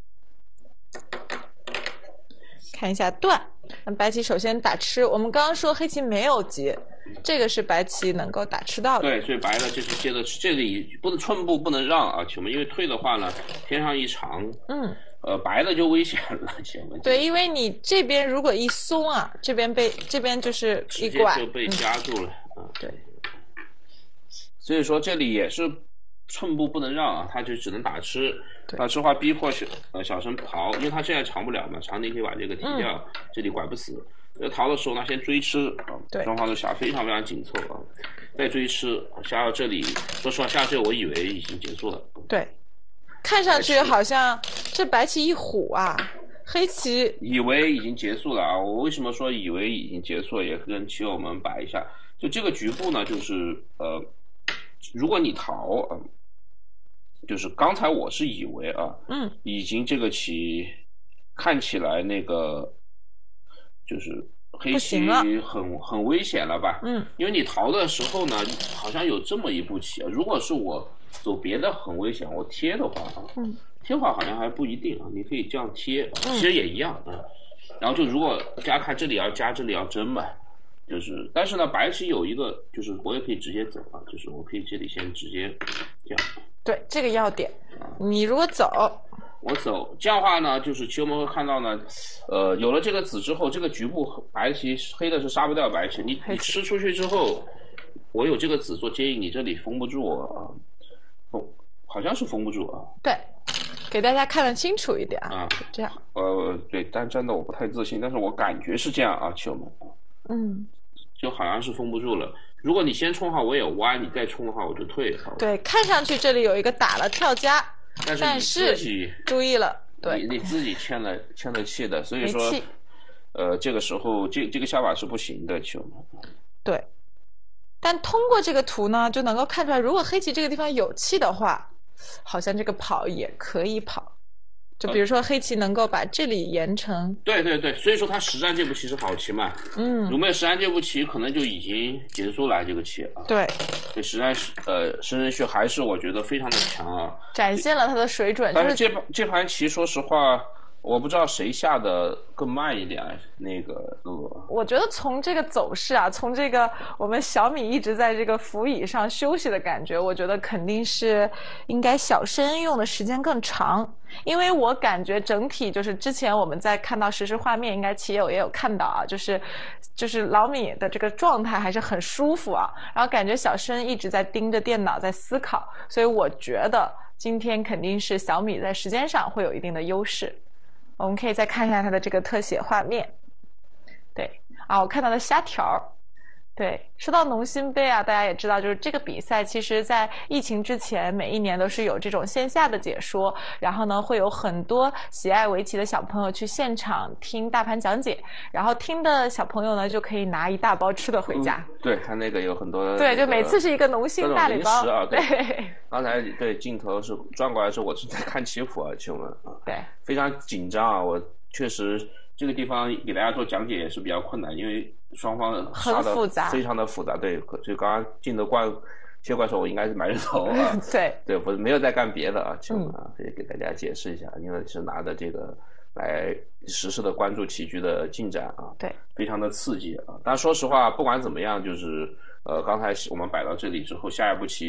看一下断，那白棋首先打吃，我们刚刚说黑棋没有劫，这个是白棋能够打吃到的。 对，所以白的这是接着吃，这里不能寸步不能让啊，请问，因为退的话呢，天上一长，白的就危险了，请问。 对，因为你这边如果一松啊，这边就是一拐， 直接就被夹住了对。所以说这里也是寸步不能让啊，他就只能打吃，打吃话逼迫小生逃，因为他现在长不了嘛，长你可以把这个踢掉，这里拐不死。逃的时候呢，先追吃啊，双方都下非常非常紧凑啊，再追吃下到这里，说实话下到这我以为已经结束了。 对，看上去好像这白棋一虎啊，黑棋以为已经结束了啊。我为什么说以为已经结束了，也跟棋友们摆一下，就这个局部呢，就是如果你逃就是刚才我是以为已经这个棋看起来那个就是黑棋很危险了吧？因为你逃的时候呢，好像有这么一步棋，如果是我走别的很危险，我贴的话贴的话好像还不一定啊，你可以这样贴，其实也一样然后就如果加看这里要加，这里要争嘛。就是，但是呢，白棋有一个，就是我也可以直接走啊，就是我可以这里先直接这样。 对，这个要点，你如果走， 我走，这样的话呢，就是棋友们会看到呢，有了这个子之后，这个局部白棋黑的是杀不掉白棋，你吃出去之后，我有这个子做接应，你这里封不住我好像是封不住啊。 对，给大家看得清楚一点这样。 对，但真的我不太自信，但是我感觉是这样啊，棋友们。就好像是封不住了。如果你先冲的话，我也歪；你再冲的话，我就退。 对，看上去这里有一个打了跳夹，但是你自己注意了，对， 你自己欠了气的，所以说，这个时候这个下法是不行的，球。 对，但通过这个图呢，就能够看出来，如果黑棋这个地方有气的话，好像这个跑也可以跑。就比如说黑棋能够把这里延成， 对，所以说他实战这步棋是好棋嘛，如果没有实战这步棋，可能就已经结束了这个棋啊。 对， 所以实战申申旭还是我觉得非常的强啊， 展现了他的水准。 但是这盘棋说实话，我不知道谁下的更慢一点，那个我觉得从这个走势啊，从这个我们小米一直在这个扶椅上休息的感觉，我觉得肯定是应该小申用的时间更长。因为我感觉整体就是之前我们在看到实时画面，应该棋友也有看到啊，就是老米的这个状态还是很舒服啊，然后感觉小申一直在盯着电脑在思考，所以我觉得今天肯定是小米在时间上会有一定的优势。我们可以再看一下它的这个特写画面。对啊，我看到了虾条。对，说到农心杯啊，大家也知道，就是这个比赛，其实在疫情之前，每一年都是有这种线下的解说，然后呢，会有很多喜爱围棋的小朋友去现场听大盘讲解，然后听的小朋友呢，就可以拿一大包吃的回家。 对，他那个有很多， 对，就每次是一个农心大礼包啊。 对， 刚才对镜头是转过来的时候，我是在看棋谱啊，请问啊， 对， 非常紧张啊，我确实这个地方给大家做讲解也是比较困难，因为双方杀的非常的复杂，对，就刚刚进的切怪手，我应该是埋着头啊，对，我没有在干别的啊，可以给大家解释一下，因为是拿着这个来实时的关注棋局的进展啊， 对， 非常的刺激啊。但说实话，不管怎么样，就是刚才我们摆到这里之后，下一步棋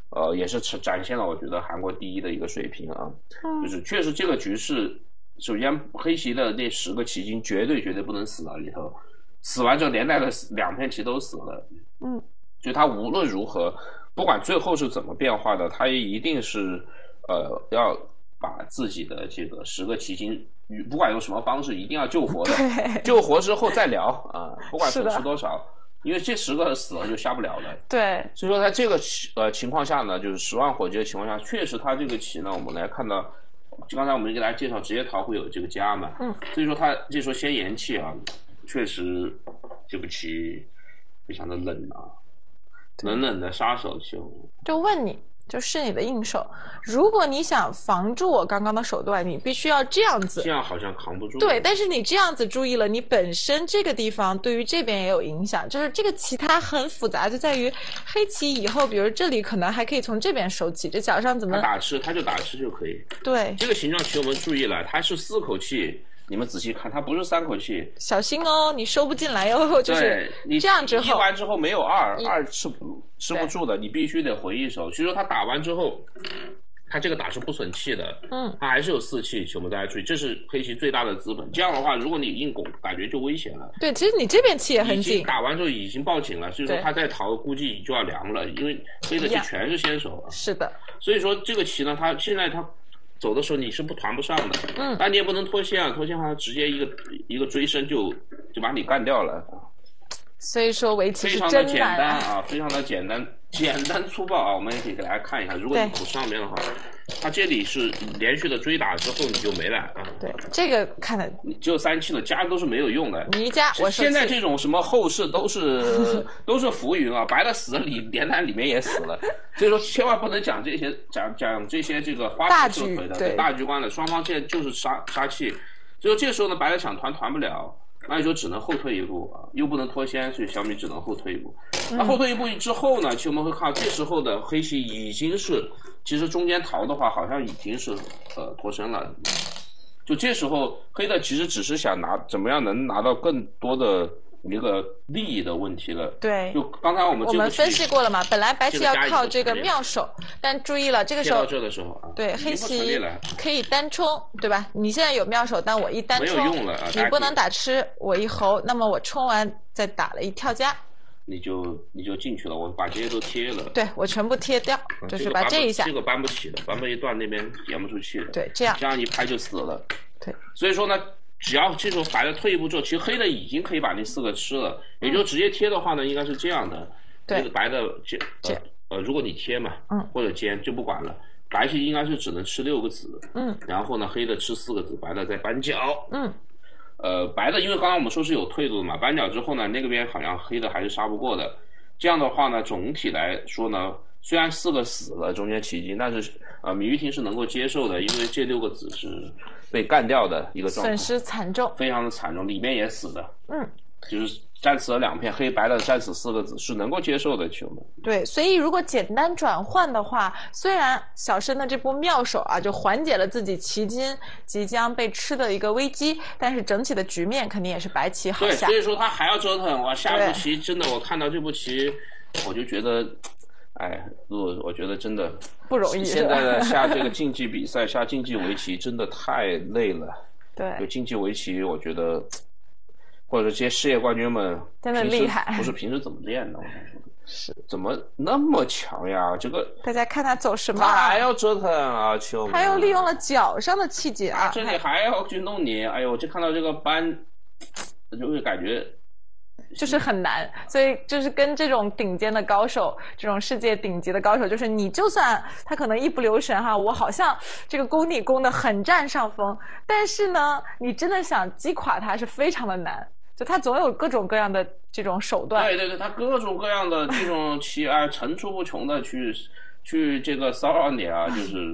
也是展现了我觉得韩国第一的一个水平啊，就是确实这个局势，首先黑棋的那10个棋精绝对不能死到里头，死完之后连带的2片棋都死了，就他无论如何，不管最后是怎么变化的，他也一定是要把自己的这个10个棋精，不管用什么方式，一定要救活的，救活之后再聊啊，不管损失多少。因为这10个死了就下不了了， 对， 所以说在这个情况下呢，就是10万火急的情况下，确实他这个棋呢，我们来看到，刚才我们给大家介绍职业桃会有这个家嘛，所以说他这时候先言弃啊，确实这步棋非常的冷啊，冷冷的杀手棋。 就问你，就是你的应手，如果你想防住我刚刚的手段，你必须要这样子， 这样好像扛不住。 对，但是你这样子注意了，你本身这个地方对于这边也有影响，就是这个棋它很复杂，就在于黑棋以后，比如这里可能还可以从这边收起，这角上怎么他就打吃就可以。 对， 这个形状棋我们注意了，它是4口气。你们仔细看，它不是3口气， 小心哦，你收不进来哟。就是你这样之后， 一完之后没有2吃不住的，你必须得回一手。所以说他打完之后，他这个打是不损气的，他还是有4气，我们大家注意，这是黑棋最大的资本。这样的话，如果你硬拱，感觉就危险了。 对，其实你这边气也很紧， 打完之后已经报警了，所以说他再逃估计就要凉了，因为黑的棋全是先手啊。 是的， 所以说这个棋呢，他现在他走的时候你是团不上的，但你也不能脱线啊，脱线的话直接一个追身就把你干掉了。 所以说围棋是真难， 非常的简单啊，非常的简单粗暴啊，我们也可以给大家看一下。如果你补上面的话，它这里是连续的追打之后你就没了啊。 对，这个看的你只有3气了，加都是没有用的。 你一加，我现在这种什么后世都是浮云啊，白的死了，连单里面也死了。所以说千万不能讲这些讲这些这个花式社腿的大局观的，双方现在就是杀气。所以说这个时候呢，白的想团不了。那你就只能后退一步啊，又不能脱先，所以小米只能后退一步。那后退一步之后呢，其实我们会看到这时候的黑棋已经是，其实中间逃的话好像已经是脱身了。就这时候黑的其实只是想怎么样能拿到更多的一个利益的问题了。 对， 就刚才我们分析过了嘛，本来白棋要靠这个妙手，但注意了，这个时候这的时候啊， 对，黑棋可以单冲，对吧？你现在有妙手，但我一单冲没有用了啊， 你不能打吃，我一猴，那么我冲完再打了一跳家， 你就进去了，我把这些都贴了。 对，我全部贴掉，就是把这一下， 这个搬不起的，搬不一段那边演不出去的。 对，这样一拍就死了。 对， 所以说呢，只要这时候白的退一步之后，其实黑的已经可以把那4个吃了，也就直接贴的话呢，应该是这样的。 对， 白的如果你贴嘛，或者尖就不管了，白棋应该是只能吃6个子，然后呢黑的吃4个子，白的再扳角，白的因为刚刚我们说是有退路的嘛，扳角之后呢，那个边好像黑的还是杀不过的。这样的话呢，总体来说呢，虽然4个死了中间棋精，但是芈玉婷是能够接受的，因为这6个子是被干掉的一个状态， 损失惨重， 非常的惨重，里面也死的，就是战死了2片，黑白的战死4个子是能够接受的球的。 对，所以如果简单转换的话，虽然小生的这波妙手啊，就缓解了自己棋筋即将被吃的一个危机，但是整体的局面肯定也是白棋好下。 对，所以说他还要折腾。哇，下步棋真的，我看到这步棋，我就觉得，我觉得真的不容易。 现在的下这个竞技比赛，下竞技围棋真的太累了。 对， 就竞技围棋，我觉得。或者这些世界冠军们真的厉害， 不是平时怎么练的？我想说是怎么那么强呀？这个大家看他走什么， 他还要折腾啊，球， 他又利用了脚上的气节啊， 这里还要去弄你，哎呦，就看到这个班，就会感觉就是很难，所以就是跟这种顶尖的高手，这种世界顶级的高手，就是你就算他可能一不留神哈，我好像这个攻你攻的很占上风，但是呢，你真的想击垮他是非常的难。就他总有各种各样的这种手段， 对，他各种各样的这种棋层出不穷的去这个骚扰你啊，就是，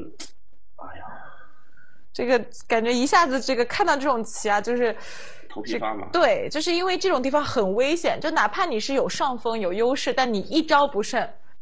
哎呀， 这个感觉一下子这个看到这种棋啊，就是头皮发麻。 对，就是因为这种地方很危险，就哪怕你是有上风有优势，但你一招不慎，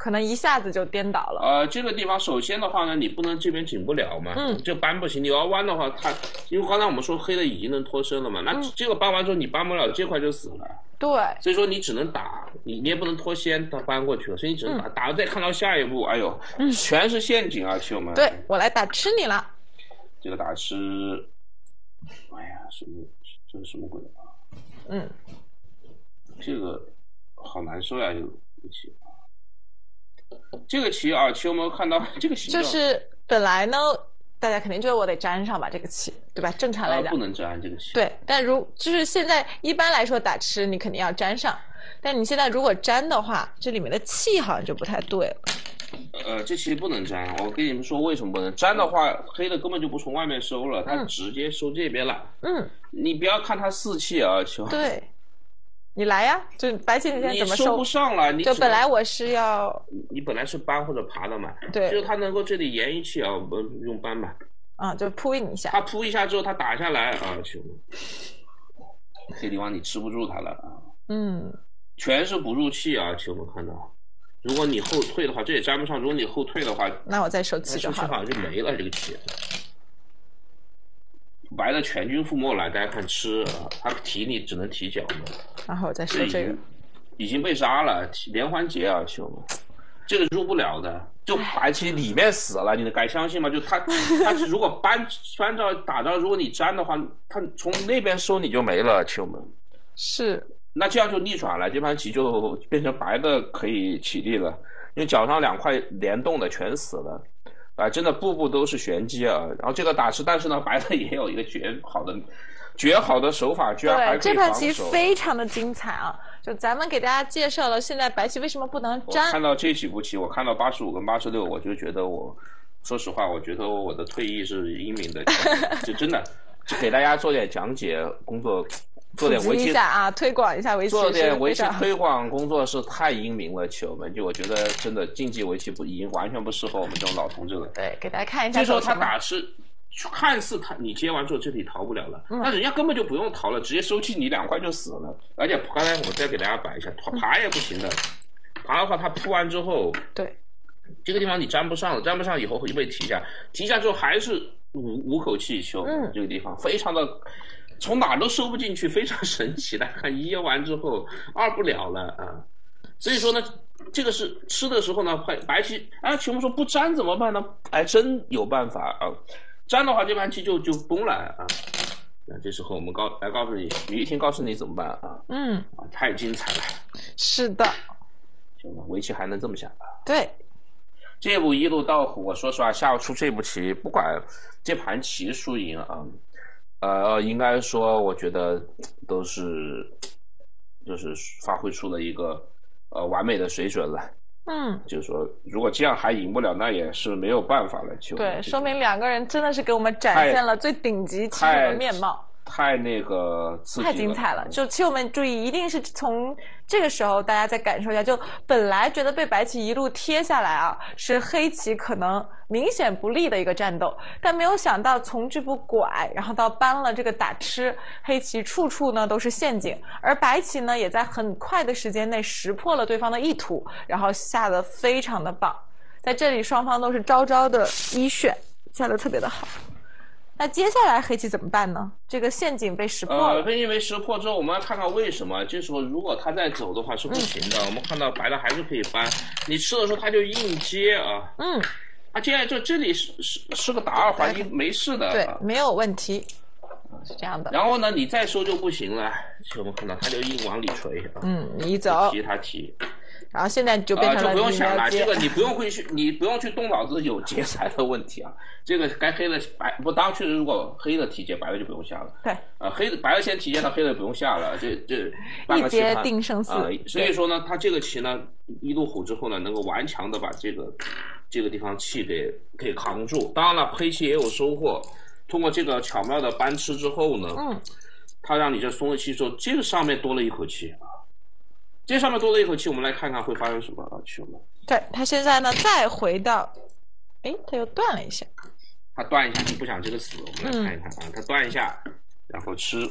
可能一下子就颠倒了。 这个地方首先的话呢，你不能这边紧不了嘛，这扳不行。你要弯的话，因为刚才我们说黑的已经能脱身了嘛，那这个扳完之后你扳不了，这块就死了。 对， 所以说你只能打，你也不能脱先，它扳过去了，所以你只能打，打了再看到下一步，哎呦，全是陷阱啊，亲友们。 对，我来打吃你了。 这个打吃，哎呀，这是什么鬼啊？这个好难受呀，这个棋。这个棋啊，其实我们看到这个棋就是本来呢，大家肯定觉得我得粘上吧这个棋，对吧？正常来讲不能粘这个棋。 对，但就是现在一般来说打吃你肯定要粘上，但你现在如果粘的话，这里面的气好像就不太对了。 这棋不能粘，我跟你们说为什么不能粘的话，黑的根本就不从外面收了，它直接收这边了。你不要看它四气啊，球。 对。你来呀，就白棋你现在怎么收不上了？ 就本来我是要， 你本来是搬或者爬的嘛， 对， 就是它能够这里延一气啊，用搬吧， 就扑你一下， 它扑一下之后它打下来啊，球，这地方你吃不住它了啊，全是不入气啊，球们看到，如果你后退的话，这也粘不上，如果你后退的话， 那我再收气就好，好像就没了这个气。白的全军覆没了，大家看吃啊，他提你只能提脚嘛。 然后我再说这个， 已经被杀了，连环劫啊，兄们，这个入不了的，就白棋里面死了，你敢相信吗？就他如果搬招打招，如果你粘的话，他从那边收你就没了，兄们。 是， 那这样就逆转了，这盘棋就变成白的可以起立了，因为脚上两块联动的全死了。真的步步都是玄机啊！然后这个打吃，但是呢，白的也有一个绝好的手法，居然还可以对，这盘棋非常的精彩啊！就咱们给大家介绍了现在白棋为什么不能粘。 我看到这几步棋，我看到85跟86，我就觉得说实话，我觉得我的退役是英明的，就真的就给大家做点讲解工作。做点围棋推广一下围棋， 做点围棋推广工作是太英明了，球们，就我觉得真的竞技围棋已经完全不适合我们这种老同志了。 对，给大家看一下。 这时候他打吃，看似你接完之后这里逃不了了，那人家根本就不用逃了，直接收气你2块就死了。而且刚才我再给大家摆一下，爬也不行的，爬的话他扑完之后， 对， 这个地方你粘不上了，粘不上以后会被提下，提下之后还是五口气球，这个地方非常的。从哪都收不进去，非常神奇的。看1完之后2不了了啊，所以说呢，这个是吃的时候呢，白棋球们说不粘怎么办呢？真有办法啊！粘的话，这盘棋就崩了啊。那这时候我们来告诉你，于一听告诉你怎么办啊？太精彩了。 是的。 围棋还能这么下啊？ 对。 这步一路到虎，我说实话，下出这步棋，不管这盘棋输赢啊。应该说，我觉得都是，就是发挥出了一个完美的水准了。就是说，如果这样还赢不了，那也是没有办法了。 对，说明2个人真的是给我们展现了最顶级棋手的面貌。 太那个刺激了， 太精彩了！就棋友们注意，一定是从这个时候大家再感受一下。就本来觉得被白棋一路贴下来啊，是黑棋可能明显不利的一个战斗，但没有想到从这步拐，然后到搬了这个打吃，黑棋处处呢都是陷阱，而白棋呢也在很快的时间内识破了对方的意图，然后下得非常的棒。在这里双方都是招招的一选，下得特别的好。那接下来黑棋怎么办呢？这个陷阱被识破了。 因为识破之后，我们要看看为什么。这时候如果他再走的话是不行的。我们看到白的还是可以搬，你吃的时候他就硬接啊。接下来这里是个打2环，没事的。 对，没有问题，是这样的。 然后呢，你再收就不行了。我们看到他就硬往里锤。 你走。 提他提。 然后现在就变成了就不用想了，这个你不用去动脑子有劫财的问题啊。这个该黑的白不当确实，如果黑的提劫，白的就不用下了。 对， 白的先提劫，他黑的不用下了，这半个棋一劫定生死。 所以说呢，他这个棋呢，一路虎之后呢，能够顽强的把这个地方气给扛住。当然了，黑棋也有收获，通过这个巧妙的搬吃之后呢，他让你这松了气之后，这个上面多了一口气啊。这上面多了一口气，我们来看看会发生什么啊，兄弟们。 对，他现在呢再回到，他又断了一下。 他断一下，你不想这个死，我们来看一看啊，他断一下，然后吃。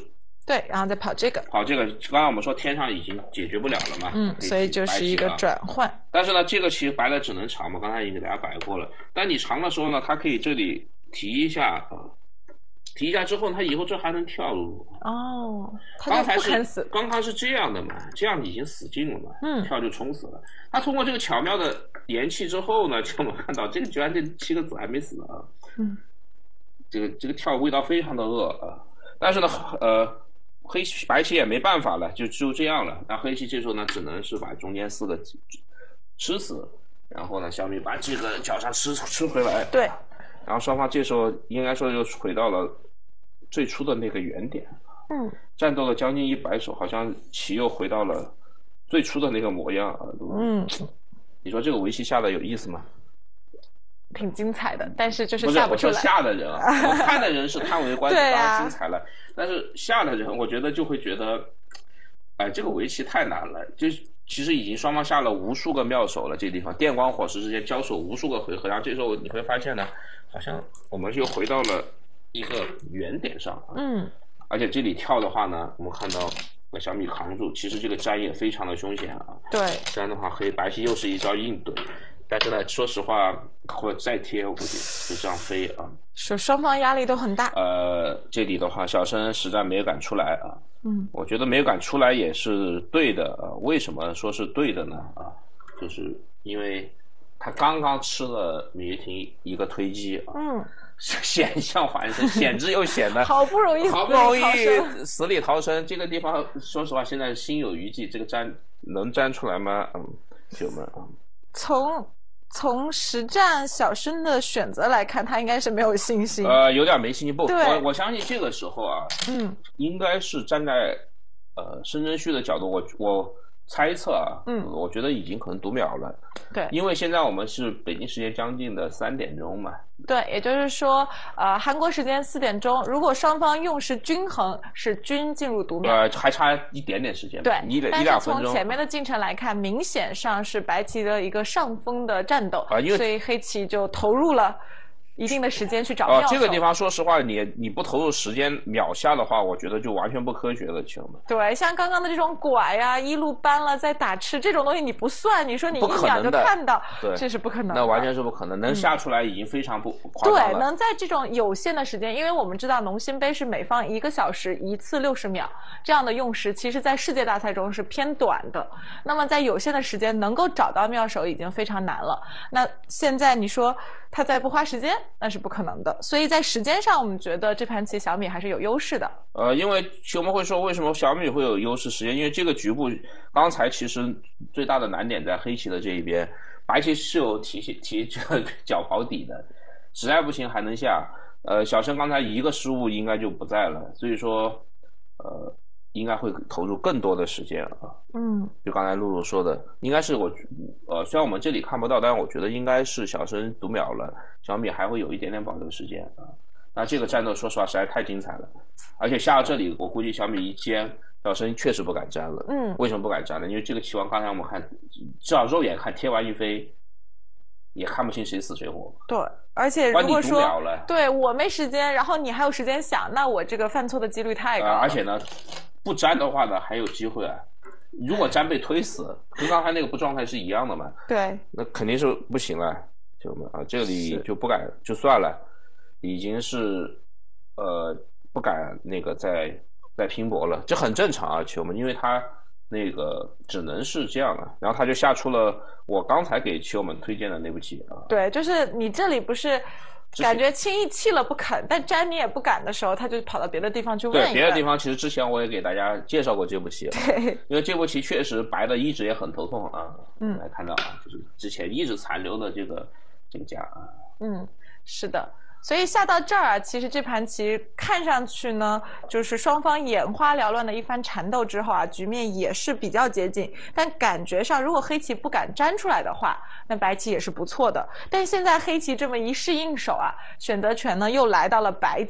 对，然后再跑这个。 跑这个，刚刚我们说天上已经解决不了了嘛， 所以就是一个转换。 但是呢，这个其实白的只能长嘛，刚才已经给大家摆过了。但你长的时候呢，它可以这里提一下提一下之后，它以后这还能跳入。 哦，它就不肯死。 刚才是这样的嘛，这样已经死尽了嘛，跳就冲死了。它通过这个巧妙的延期之后呢，就我们看到这个居然这7个子还没死啊。这个跳味道非常的恶啊。但是呢，白棋也没办法了，就这样了。那黑棋这时候呢，只能是把中间4个吃死，然后呢，小米把这个脚上吃回来。 对。 然后双方这时候应该说又回到了最初的那个原点。战斗了将近100手，好像棋又回到了最初的那个模样。你说这个围棋下的有意思吗？ 挺精彩的，但是就是下不出来。 我说下的人看的人是叹为观止，当然精彩了。但是下的人，我觉得就会觉得，这个围棋太难了。就其实已经双方下了无数个妙手了，这个地方电光火石之间交手无数个回合，然后这时候你会发现呢，好像我们又回到了一个原点上。而且这里跳的话呢，我们看到小米扛住，其实这个粘也非常的凶险啊。 对， 粘的话白棋又是一招硬怼。但是呢，说实话，或者再贴，我估计就这样飞啊。 双方压力都很大。 这里的话，小生实战没有敢出来啊。我觉得没有敢出来也是对的啊。为什么说是对的呢？就是因为他刚刚吃了芈月亭一个推击啊。险象环生，险之又险的， 好不容易死里逃生。这个地方，说实话，现在心有余悸。这个能粘出来吗？朋友们啊， 从实战小生的选择来看，他应该是没有信心。 有点没信心。不，我相信这个时候啊，应该是站在申真谞的角度，我猜测啊，我觉得已经可能读秒了。 对， 因为现在我们是北京时间将近的3点钟嘛。 对，也就是说，韩国时间4点钟，如果双方用时均衡，是均进入读秒。 还差一点点时间。 对， 但是从前面的进程来看，明显上是白棋的一个上风的战斗，所以黑棋就投入了一定的时间去找妙手。 这个地方说实话，你不投入时间秒下的话，我觉得就完全不科学了，兄弟们。 对，像刚刚的这种拐呀、一路搬了再打吃这种东西，你不算，你说你一秒就看到，这是不可能的。 那完全是不可能，能下出来已经非常不夸张了。 对，能在这种有限的时间，因为我们知道农心杯是每方1个小时1次60秒，这样的用时，其实在世界大赛中是偏短的。那么在有限的时间能够找到妙手已经非常难了。那现在你说他再不花时间，那是不可能的。所以在时间上，我们觉得这盘棋小米还是有优势的。 因为我们会说为什么小米会有优势时间，因为这个局部刚才其实最大的难点在黑棋的这一边，白棋是有提这个脚跑底的，实在不行还能下。小生刚才一个失误应该就不在了，所以说应该会投入更多的时间啊。就刚才露露说的，应该是虽然我们这里看不到，但是我觉得应该是小生读秒了，小米还会有一点点保留时间啊。那这个战斗说实话实在太精彩了，而且下到这里，我估计小米一接，小生确实不敢粘了。为什么不敢粘呢？因为这个棋王刚才我们看，至少肉眼看贴完一飞，也看不清谁死谁活。 对，而且如果说对我没时间，然后你还有时间想，那我这个犯错的几率太高了。 而且呢，不粘的话呢还有机会啊。如果粘被推死，跟刚才那个不状态是一样的嘛？ 对， 那肯定是不行了，就这里就不敢就算了，已经是不敢那个再拼搏了，这很正常啊，球们，因为他那个只能是这样了，然后他就下出了我刚才给球们推荐的那步棋啊。 对，就是你这里不是感觉轻易弃了不肯，但粘你也不敢的时候，他就跑到别的地方去问一问。 对，别的地方其实之前我也给大家介绍过这步棋， 对， 因为这步棋确实白的一直也很头痛啊。来看到啊，就是之前一直残留的这个家啊。 是的。所以下到这儿啊，其实这盘棋看上去呢，就是双方眼花缭乱的一番缠斗之后啊，局面也是比较接近。但感觉上，如果黑棋不敢粘出来的话，那白棋也是不错的。但现在黑棋这么一试应手啊，选择权呢又来到了白棋，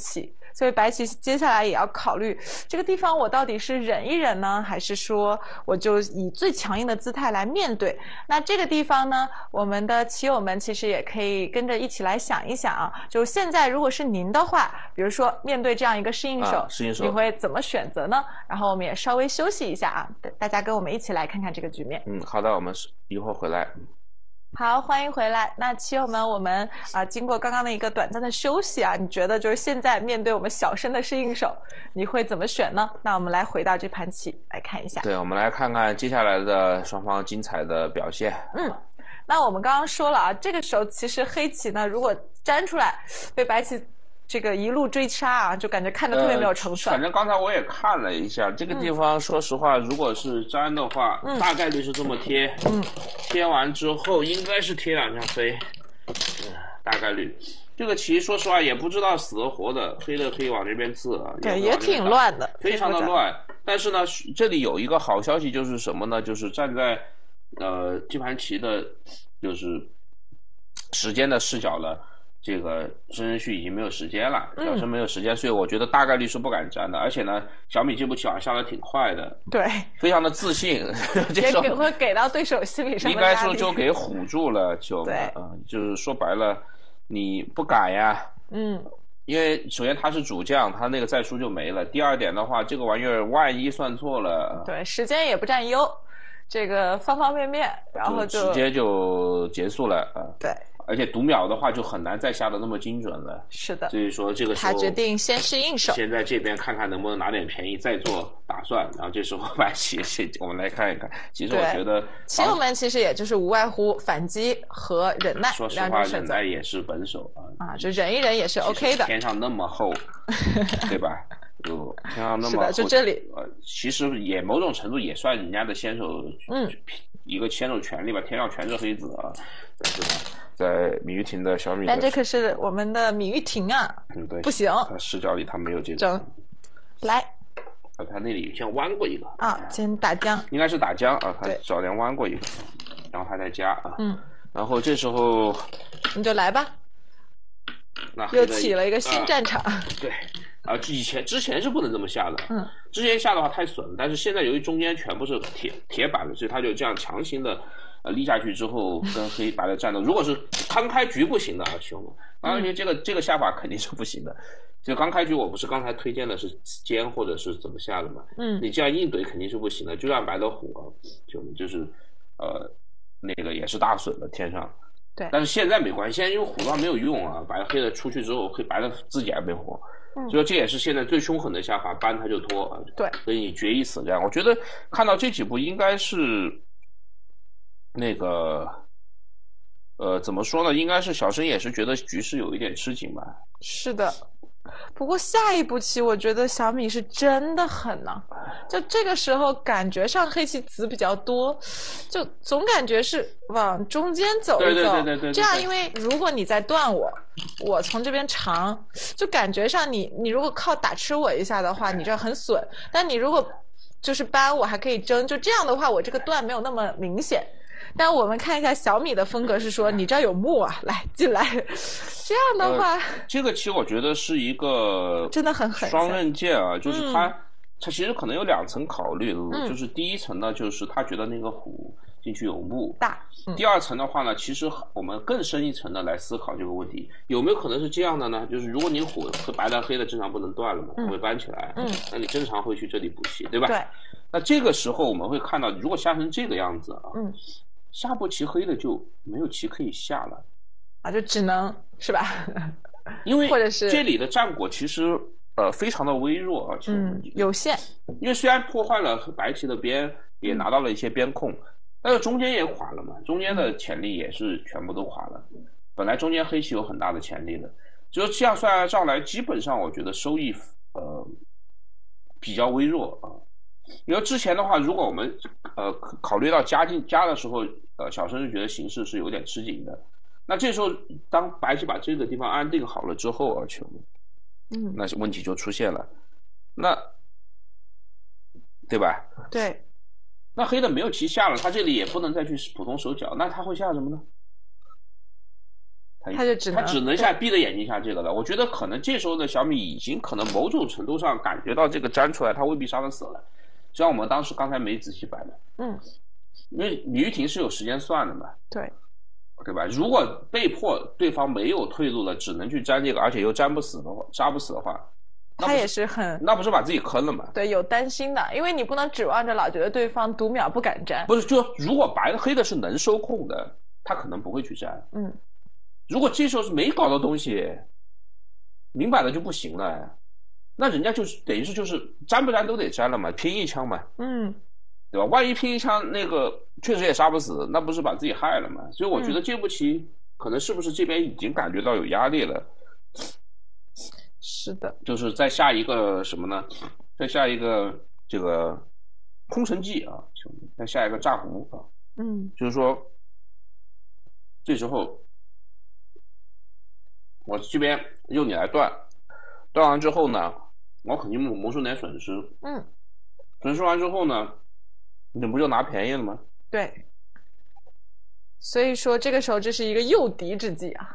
所以白棋接下来也要考虑这个地方我到底是忍一忍呢，还是说我就以最强硬的姿态来面对。那这个地方呢，我们的棋友们其实也可以跟着一起来想一想啊，就现在如果是您的话，比如说面对这样一个适应手，你会怎么选择呢？然后我们也稍微休息一下啊，大家跟我们一起来看看这个局面。 好的，我们一会儿回来。 好，欢迎回来。那棋友们，我们经过刚刚的一个短暂的休息啊，你觉得就是现在面对我们小生的适应手，你会怎么选呢？那我们来回到这盘棋来看一下。 对，我们来看看接下来的双方精彩的表现。 那我们刚刚说了啊，这个时候其实黑棋呢，如果粘出来被白棋这个一路追杀啊，就感觉看着特别没有成算。 反正刚才我也看了一下，这个地方说实话，如果是粘的话，大概率是这么贴。贴完之后应该是贴两下飞，大概率。这个棋说实话也不知道死的活的，黑的可以往这边刺啊， 对，也挺乱的， 非常的乱。但是呢，这里有一个好消息就是什么呢？就是站在这盘棋的，就是时间的视角了。这个申申旭已经没有时间了，小生没有时间，所以我觉得大概率是不敢粘的。而且呢，小米这步棋好像下的挺快的， 对， 非常的自信， 也会给到对手心理上的应该说就给唬住了， 对， 就是说白了，你不敢呀，因为首先他是主将，他那个再出就没了。第二点的话，这个玩意儿万一算错了， 对，时间也不占优，这个方方面面，然后就直接就结束了对。 而且读秒的话就很难再下的那么精准了， 是的。 所以说这个时候他决定先试应手， 先在这边看看能不能拿点便宜，再做打算。然后这时候白棋，我们来看一看。其实我觉得棋友们其实也就是无外乎反击和忍耐， 说实话，忍耐也是本手就忍一忍也是 OK 的。 天上那么厚，对吧？就天上那么厚， 是的，就这里其实也某种程度也算人家的先手，一个先手权利吧。天上全是黑子啊，对吧？在芈玉婷的小米的， 但这可是我们的芈玉婷啊， 对， 不行， 他视角里他没有这个。来， 他那里先弯过一个先打将， 应该是打将啊，他早点弯过一个，然后他再加然后这时候你就来吧，又起了一个新战场， 对。之前是不能这么下的，之前下的话太损了，但是现在由于中间全部是铁板的，所以他就这样强行的立下去之后跟黑白的战斗，如果是刚开局不行的兄弟，而且这个下法肯定是不行的。就刚开局我不是刚才推荐的是尖或者是怎么下的嘛，你这样硬怼肯定是不行的，就让白的唬就是那个也是大损的天上。 对， 但是现在没关系，现在因为唬到没有用啊，白黑的出去之后，黑白的自己还没活。所以这也是现在最凶狠的下法，搬他就脱， 对， 所以你决一死这样。我觉得看到这几步应该是那个怎么说呢？应该是小生也是觉得局势有一点吃紧吧。 是的，不过下一步棋我觉得小米是真的狠呢，就这个时候感觉上黑棋子比较多，就总感觉是往中间走一走， 对， 这样因为如果你在断我从这边长，就感觉上你如果靠打吃我一下的话，你这很损，但你如果就是扳我还可以争，就这样的话我这个断没有那么明显。但我们看一下小米的风格是说，你这儿有木啊，来进来，这样的话， 这个棋我觉得是一个真的很狠双刃剑啊，就是他其实可能有两层考虑，就是第一层呢，就是他觉得那个虎进去有木大， 第二层的话呢，其实我们更深一层的来思考这个问题，有没有可能是这样的呢？就是如果你虎和白的黑的正常不能断了嘛，会搬起来，那你正常会去这里补气，对吧？ 对。 那这个时候我们会看到，如果下成这个样子啊，下步棋黑的就没有棋可以下了啊，就只能是吧？ 因为或者是这里的战果其实非常的微弱啊， 有限。 因为虽然破坏了白棋的边，也拿到了一些边控，但是中间也垮了嘛，中间的潜力也是全部都垮了。本来中间黑棋有很大的潜力的，就这样算上来，基本上我觉得收益比较微弱啊。因为之前的话，如果我们考虑到加的时候，小生就觉得形势是有点吃紧的。那这时候当白棋把这个地方安定好了之后啊，那问题就出现了。那对吧？ 对。 那黑的没有棋下了，他这里也不能再去普通手脚，那他会下什么呢？ 他只能下闭着眼睛下这个了。我觉得可能这时候的小米已经可能某种程度上感觉到这个粘出来，他未必杀得死了。虽然我们当时刚才没仔细摆的，因为李玉婷是有时间算的嘛，对吧？如果被迫对方没有退路了，只能去粘这个，而且又粘不死的话，杀不死的话， 他也是那不是把自己坑了吗？ 对，有担心的，因为你不能指望着老觉得对方读秒不敢粘。 不是，就如果白的黑的是能收控的，他可能不会去粘。如果这时候是没搞到东西，明摆了就不行了，那人家就是等于是就是粘不粘都得粘了嘛，拼一枪嘛，对吧？万一拼一枪那个确实也杀不死，那不是把自己害了嘛？所以我觉得这步棋可能是不是这边已经感觉到有压力了。 是的， 就是再下一个什么呢？再下一个这个空城计啊，再下一个炸胡啊，就是说这时候我这边用你来断完之后呢，我肯定萌出点损失，损失完之后呢，你不就拿便宜了吗？ 对，所以说这个时候这是一个诱敌之计啊。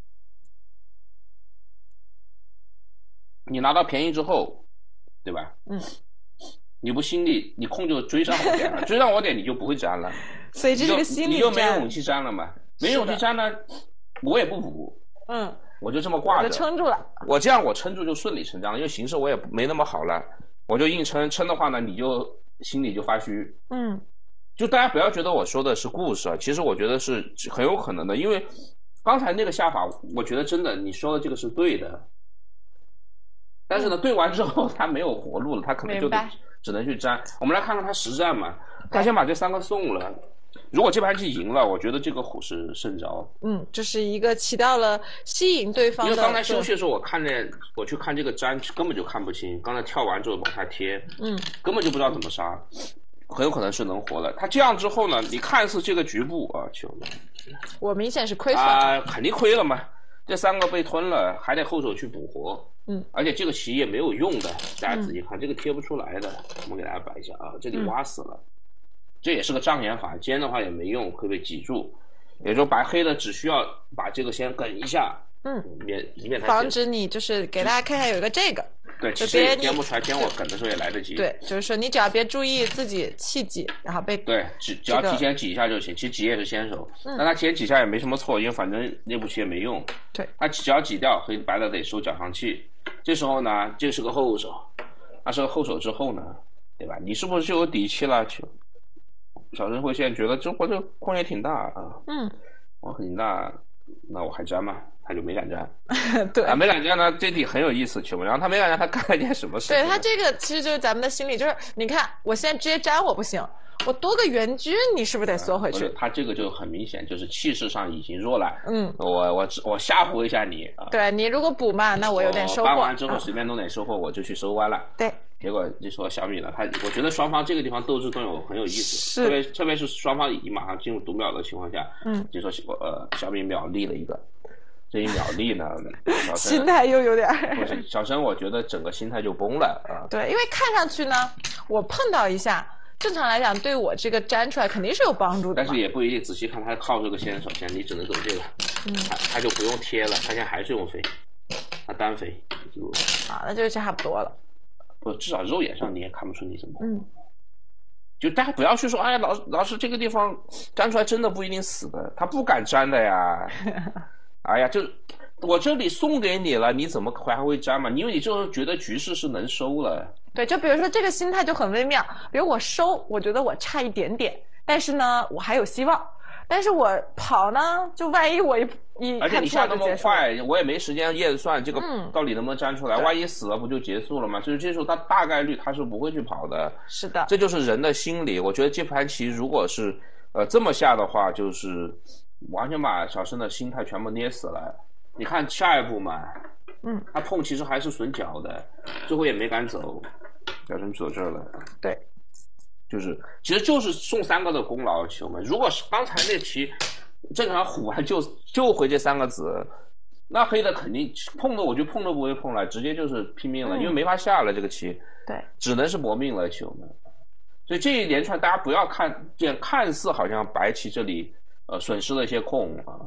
你拿到便宜之后，对吧？你不心里你空就追上我点了，追上我点你就不会粘了， 所以这是个心理战， 你就没有勇气粘了嘛？没勇气粘呢，我也不补，我就这么挂着， 我就撑住了。 我这样我撑住就顺理成章了，因为形势我也没那么好了，我就硬撑的话呢，你就心里就发虚。就大家不要觉得我说的是故事啊，其实我觉得是很有可能的，因为刚才那个下法，我觉得真的你说的这个是对的。但是呢，对完之后他没有活路了，他可能就只能去粘。我们来看看他实战嘛，他先把这3个送了。如果这盘棋赢了，我觉得这个虎是胜招。 这是一个起到了吸引对方的。 因为刚才休息的时候，我去看这个粘，根本就看不清。刚才跳完之后往下贴，根本就不知道怎么杀，很有可能是能活的。他这样之后呢，你看似这个局部啊， 我明显是亏损啊， 肯定亏了嘛。这3个被吞了，还得后手去补活。而且这个棋也没有用的，大家仔细看，这个贴不出来的。我们给大家摆一下啊，这里挖死了，这也是个障眼法，尖的话也没用，会被挤住。也就是说，白黑的只需要把这个先梗一下，以免它防止你就是给大家看一下有一个这个， 对，其实也颠不出来，颠我梗的时候也来得及。 对，就是说你只要别注意自己气挤，然后被对，只要提前挤一下就行。其实挤也是先手，但他提前挤一下也没什么错，因为反正那步棋也没用。 对， 他只要挤掉，黑白的得收脚上气。这时候呢，这是个后手，那是个后手之后呢，对吧？你是不是就有底气了？小生会现在觉得我这空也挺大啊，我很大，那我还粘吗？他就没敢粘。 对啊，没敢粘呢，这题很有意思，然后他没敢粘，他干了一件什么事？ 对，他这个其实就是咱们的心理，就是你看我现在直接粘我不行，我多个援军，你是不是得缩回去？ 他这个就很明显，就是气势上已经弱了。我吓唬一下你啊。 对，你如果补嘛，那我有点收获。 搬完之后随便弄点收获，我就去收弯了。 对。 结果就说小米了，我觉得双方这个地方斗智斗勇很有意思，特别是双方已经马上进入读秒的情况下，就说小米秒立了一个，这一秒立呢， 心态又有点小生我觉得整个心态就崩了啊。 对，因为看上去呢，我碰到一下，正常来讲对我这个粘出来肯定是有帮助的， 但是也不一定。仔细看他靠这个先，首先你只能走这个，他就不用贴了，他现在还是用飞，他单飞啊，那就差不多了。 不，至少肉眼上你也看不出你怎么。就大家不要去说，哎呀，老师这个地方粘出来真的不一定死的，他不敢粘的呀。哎呀，就我这里送给你了，你怎么还会粘嘛？因为你就是觉得局势是能收了。 对，就比如说这个心态就很微妙，比如我收，我觉得我差一点点，但是呢，我还有希望。但是我跑呢，就万一我而且你下那么快，我也没时间验算这个到底能不能粘出来，万一死了不就结束了吗？所以这时候他大概率他是不会去跑的。 是的， 这就是人的心理。我觉得这盘棋如果是这么下的话，就是完全把小生的心态全部捏死了。你看下一步嘛，他碰其实还是损脚的，最后也没敢走，小生走这儿了。 对。 其实就是送3个的功劳，球们。如果是刚才那棋正常虎完就回这3个子，那黑的肯定碰的，我就碰都不会碰了，直接就是拼命了，因为没法下了这个棋， 对， 只能是搏命了，球们。所以这一连串大家不要看似好像白棋这里损失了一些空啊，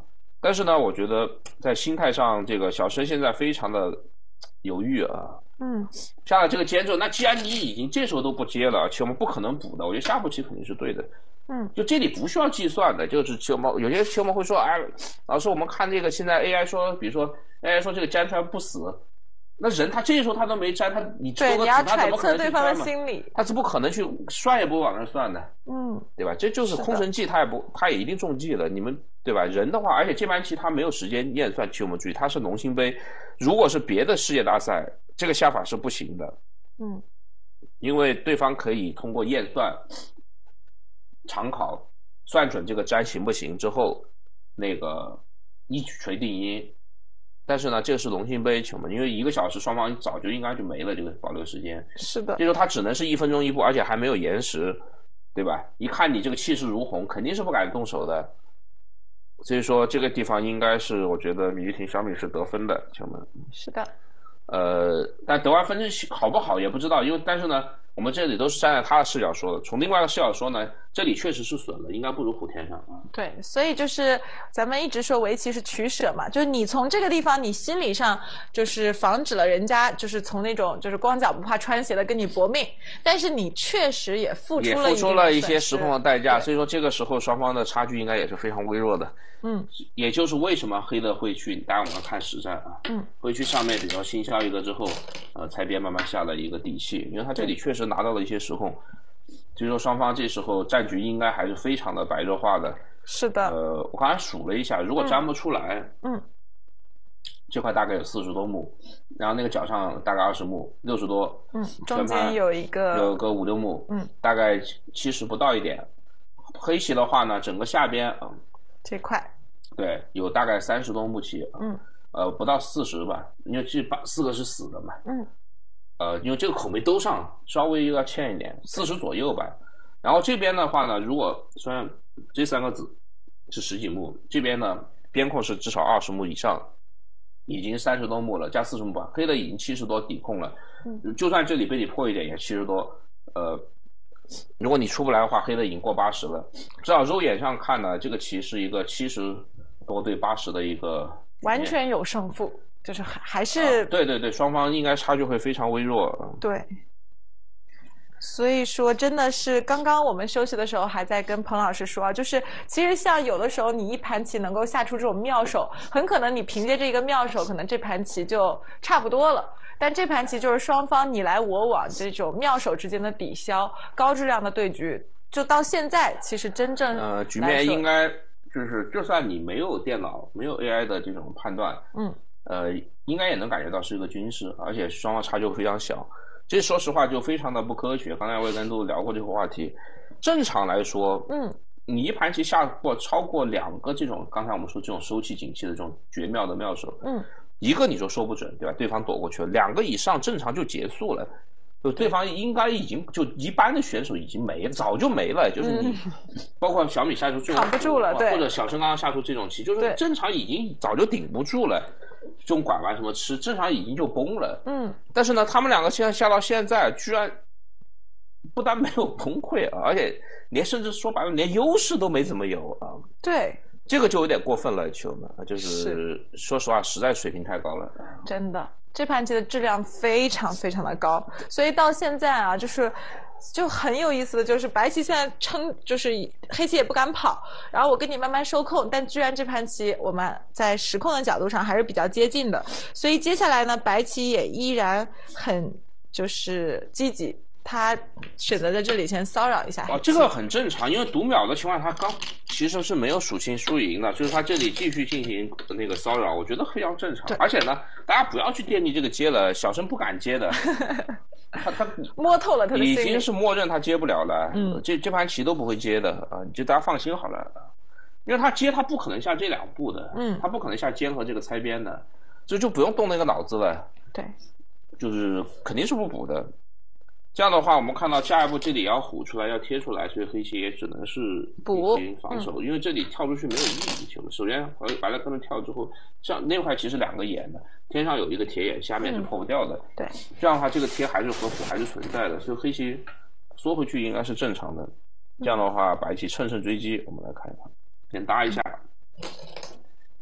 但是呢，我觉得在心态上，这个小生现在非常的犹豫啊。下了这个尖之后，那既然你已经这时候都不接了，而且我们不可能补的，我觉得下步棋肯定是对的。就这里不需要计算的，就是有些球迷会说，哎，老师，我们看这个现在 AI 说，比如说 AI 说这个粘出来不死，那人他这时候他都没粘，你抽个子他怎么可能去粘嘛？他是不可能去算也不会往那算的，对吧？这就是空神计，他也一定中计了，你们对吧？人的话，而且这盘棋他没有时间验算，请我们注意，他是龙星杯，如果是别的世界大赛，这个下法是不行的，因为对方可以通过验算、常考算准这个粘行不行之后，那个一举锤定音。但是呢，这个是龙星杯球嘛，因为1个小时双方早就应该就没了这个保留时间。 是的， 这时候他只能是1分钟一步，而且还没有延时，对吧？一看你这个气势如虹，肯定是不敢动手的。所以说这个地方应该是我觉得米玉婷小米是得分的球们。 是的。 但得完分好不好也不知道，因为但是呢，我们这里都是站在他的视角说的。从另外一个视角说呢，这里确实是损了，应该不如普天上啊。 对，所以就是咱们一直说围棋是取舍嘛，就是你从这个地方，你心理上就是防止了人家就是从那种就是光脚不怕穿鞋的跟你搏命，但是你确实也付出了一些时空的代价，所以说这个时候双方的差距应该也是非常微弱的。也就是为什么黑的会去，当然我们看实战啊，会去上面比较新消一个之后，猜边慢慢下了一个底气，因为他这里确实拿到了一些时控，所以说双方这时候战局应该还是非常的白热化的。 是的。 我刚才数了一下，如果粘不出来，这块大概有40多目，然后那个角上大概20目，60多， 中间有个 5、6目，大概70不到一点。黑棋的话呢，整个下边这块对有大概30多目棋，不到40吧，因为这4个是死的嘛，因为这个口没兜上，稍微要欠一点，40左右吧。然后这边的话呢，如果虽然这3个子是10几目，这边呢边控是至少20目以上，已经30多目了，加40目吧，黑的已经70多底控了，就算这里被你破一点也70多，如果你出不来的话，黑的已经过80了。至少肉眼上看呢，这个棋是一个70多对80的一个， 完全有胜负，就是还是对，双方应该差距会非常微弱。 对，所以说真的是刚刚我们休息的时候还在跟彭老师说啊，就是其实像有的时候你一盘棋能够下出这种妙手，很可能你凭借这个妙手，可能这盘棋就差不多了。但这盘棋就是双方你来我往这种妙手之间的抵消，高质量的对局，就到现在其实真正局面应该就是就算你没有电脑没有 AI 的这种判断，应该也能感觉到是一个均势，而且双方差距非常小。这说实话就非常的不科学。刚才我也跟杜聊过这个话题。正常来说，你一盘棋下过超过2个这种刚才我们说这种收气景气的这种绝妙的妙手，一个你就说不准，对吧？对方躲过去了，2个以上正常就结束了。就对方应该已经就一般的选手已经没了，早就没了。就是你，包括小米下出这种扛不住了，对， 或者小生刚刚下出这种棋，就是正常已经早就顶不住了。这种拐弯什么吃，正常已经就崩了。但是呢，他们2个现在下到现在，居然不但没有崩溃，而且甚至说白了，连优势都没怎么有啊。 对。 这个就有点过分了，球们，就是说实话，实在水平太高了。 真的，这盘棋的质量非常非常的高，所以到现在啊，就很有意思的就是白棋现在就是黑棋也不敢跑，然后我跟你慢慢收控，但居然这盘棋我们在实控的角度上还是比较接近的，所以接下来呢，白棋也依然很就是积极。他选择在这里先骚扰一下。 这个很正常，因为读秒的情况下，他其实是没有数清输赢的，就是他这里继续进行那个骚扰，我觉得非常正常。而且呢，大家不要去惦记这个接了，小生不敢接的，他摸透了他的心理， 已经是默认他接不了了。这盘棋都不会接的啊，你就大家放心好了。因为他接他不可能下这2步的，他不可能下尖和这个猜边的，这就不用动那个脑子了。 对， 就是肯定是不补的。这样的话，我们看到下一步这里要虎出来，要贴出来，所以黑棋也只能是补防守，因为这里跳出去没有意义。首先白了跟着跳之后，像那块棋是2个眼的，天上有一个铁眼，下面是破不掉的。 对， 这样的话，这个贴还是和虎还是存在的，所以黑棋缩回去应该是正常的。这样的话，白棋乘胜追击，我们来看一看，先搭一下。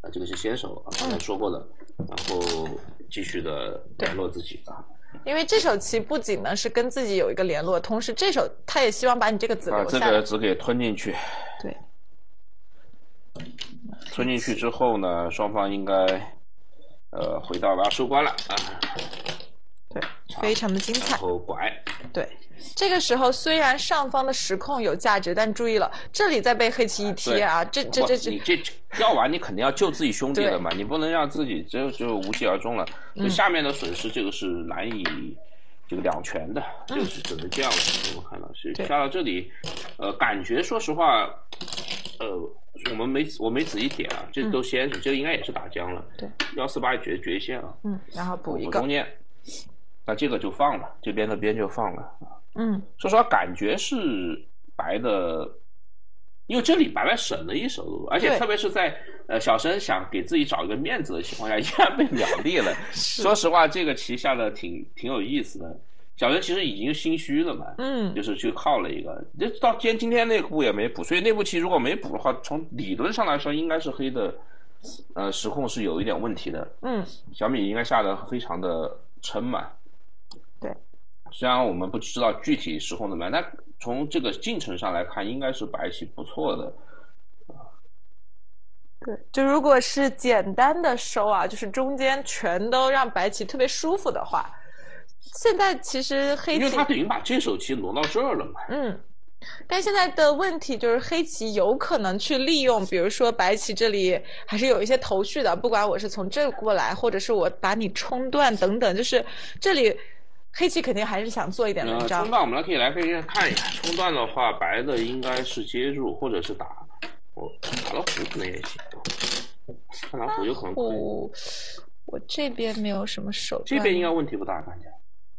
这个是先手刚才说过的，然后继续的联络自己啊。 因为这手棋不仅呢是跟自己有一个联络，同时这手他也希望把你这个子留下来， 把这个子给吞进去。 对， 吞进去之后呢，双方应该回到了收官了啊。 对，非常的精彩。 然后拐。 对，这个时候虽然上方的时控有价值，但注意了，这里再被黑棋一踢啊，这你这要完，你肯定要救自己兄弟了嘛，你不能让自己就无疾而终了。就下面的损失，这个是难以这个两全的，这个是只能这样的。我看到是下到这里，感觉说实话，我没仔细点啊，这都先手，这个应该也是打将了。 对 148绝线啊。 然后补一个中间，那这个就放了，这边的边就放了。说实话，感觉是白的，因为这里白省了一手路，而且特别是在小生想给自己找一个面子的情况下，依然被秒地了。说实话，这个棋下的挺有意思的。小生其实已经心虚了嘛，就是去靠了一个，就到今天那步也没补，所以那步棋如果没补的话，从理论上来说，应该是黑的，时控是有一点问题的。小米应该下的非常的撑嘛。 对， 虽然我们不知道具体时控怎么样，但从这个进程上来看，应该是白棋不错的。 对，就如果是简单的收啊，就是中间全都让白棋特别舒服的话，现在其实黑棋， 因为他等于把这手棋挪到这儿了嘛。 但现在的问题就是黑棋有可能去利用，比如说白棋这里还是有一些头绪的，不管我是从这过来，或者是我把你冲断等等，就是这里黑棋肯定还是想做一点文章。 冲断我们可以来看一下，冲断的话，白的应该是接住或者是打，打了虎可能也行，看打虎有可能可以。 我这边没有什么手段， 这边应该问题不大，看起来。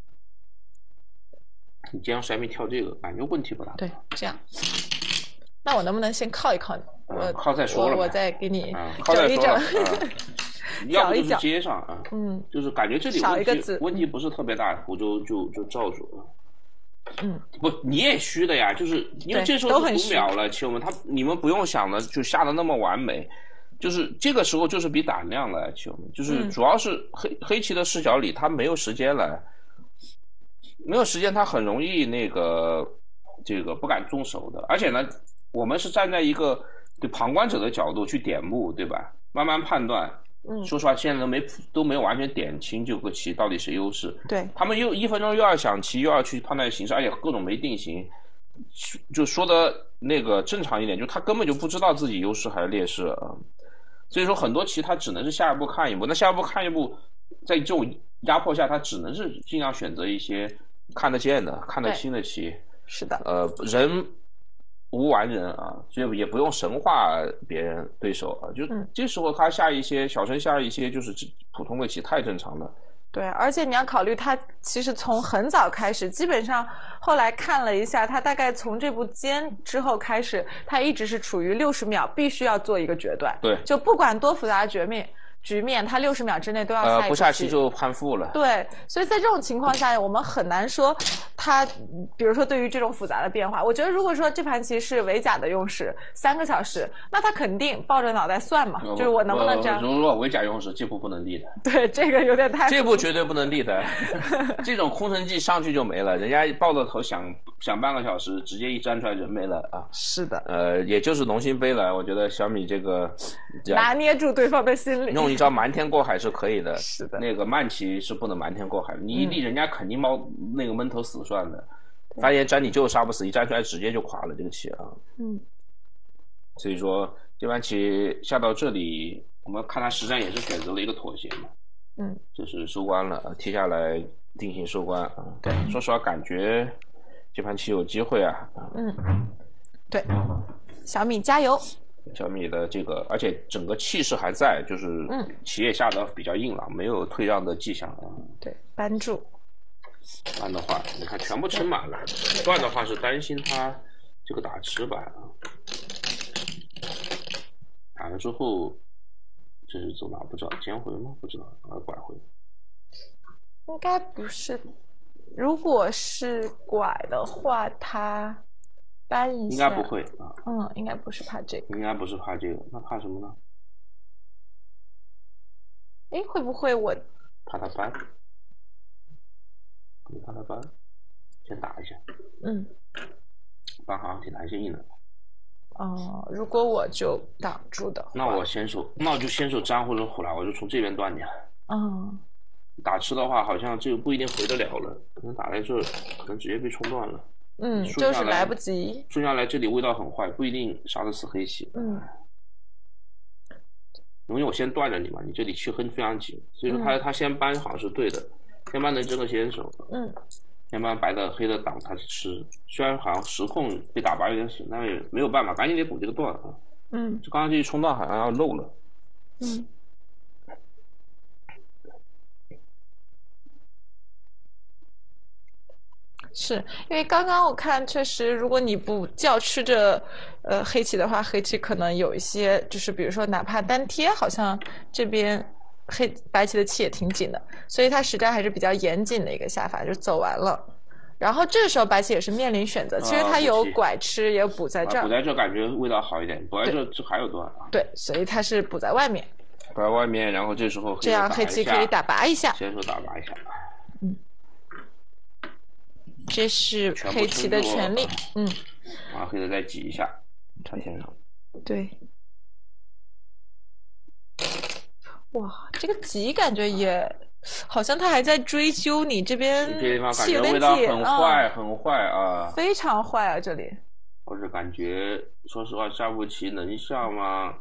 你既然还没跳这个，感觉问题不大。 对，这样。那我能不能先靠一靠你？ 靠再说了， 我再给你整一整。 要不就是接上啊，就是感觉这里问题不是特别大，虎就罩住了。不，你也虚的呀，就是因为这时候都5秒了，亲友们，你们不用想的就下的那么完美，就是这个时候就是比胆量了，亲友们，就是主要是黑棋的视角里他没有时间了。没有时间，他很容易这个不敢动手的。而且呢，我们是站在一个对旁观者的角度去点目，对吧？慢慢判断。说实话，现在都没有完全点清这个棋到底谁优势。 对， 他们1分钟又要想棋，又要去判断形势，而且各种没定型。就说的那个正常一点，就他根本就不知道自己优势还是劣势啊。所以说很多棋他只能是下一步看一步，那下一步看一步，在这种压迫下，他只能是尽量选择一些看得见的、看得清的棋。 是的。 人无完人啊，就也不用神化别人对手啊。就这时候他小生下一些就是普通的棋太正常了。 对，而且你要考虑他其实从很早开始，基本上后来看了一下，他大概从这步尖之后开始，他一直是处于60秒必须要做一个决断。 对， 就不管多复杂的局面，他60秒之内都要下一步棋。 不下棋就判负了。 对，所以在这种情况下，我们很难说他，比如说对于这种复杂的变化，我觉得如果说这盘棋是围甲的用时3个小时，那他肯定抱着脑袋算嘛，就是我能不能这样。 如果围甲用时，这步不能立的。 对，这个有点太。 这步绝对不能立的，这种空城计上去就没了，人家抱着头想半个小时，直接一站出来人没了啊。 是的。 也就是龙心杯了，我觉得小米这个拿捏住对方的心理。 用一招瞒天过海是可以的， 是的。 那个慢棋是不能瞒天过海的，你一立人家肯定那个闷头死算的，发现粘你就杀不死，一站出来直接就垮了这个棋啊。所以说这盘棋下到这里，我们看他实战也是选择了一个妥协嘛。就是收官了，贴下来定型收官啊。 对， 说实话感觉这盘棋有机会啊。 对，小米加油。 小米的这个，而且整个气势还在，就是棋也下得比较硬朗，没有退让的迹象啊。 对，扳住。 扳的话，你看全部撑满了。断的话是担心他这个打吃板啊。打了之后，这是走哪不知道，尖回吗？不知道，拐回。 应该不是，如果是拐的话，他。搬一下应该不会啊。 应该不是怕这个。 应该不是怕这个，那怕什么呢？ 哎，会不会我怕他翻？你怕他翻？先打一下。翻好像挺弹性的。 如果我就挡住的话， 那我就先手粘或者虎来，我就从这边断掉。打吃的话，好像这个不一定回得了了，可能打在这儿，可能直接被冲断了。 就是来不及。 顺下来这里味道很坏，不一定杀得死黑棋。因为我先断了你嘛，你这里气很非常紧，所以说他先搬好像是对的，先搬能争个先手。先搬白的黑的挡他吃，虽然好像实控被打拔有点损，但也没有办法，赶紧得补这个段啊。这刚刚这一冲断好像要漏了。 是因为刚刚我看确实，如果你不叫吃着黑棋的话，黑棋可能有一些就是比如说哪怕单贴，好像这边白棋的气也挺紧的，所以它实战还是比较严谨的一个下法，就走完了。然后这个时候白棋也是面临选择，其实它有拐吃也有补在这儿， 补在这感觉味道好一点，补在这还有段。 对，所以它是补在外面。 补在外面，然后这时候这样黑棋可以打拔一下， 先手打拔一下。 这是黑棋的权利。 然后黑的再挤一下，插线上。 对。哇，这个挤感觉也好像他还在追究你这边气有点紧， 味道很坏，很坏啊， 非常坏啊！这里或者感觉，说实话，下步棋能下吗？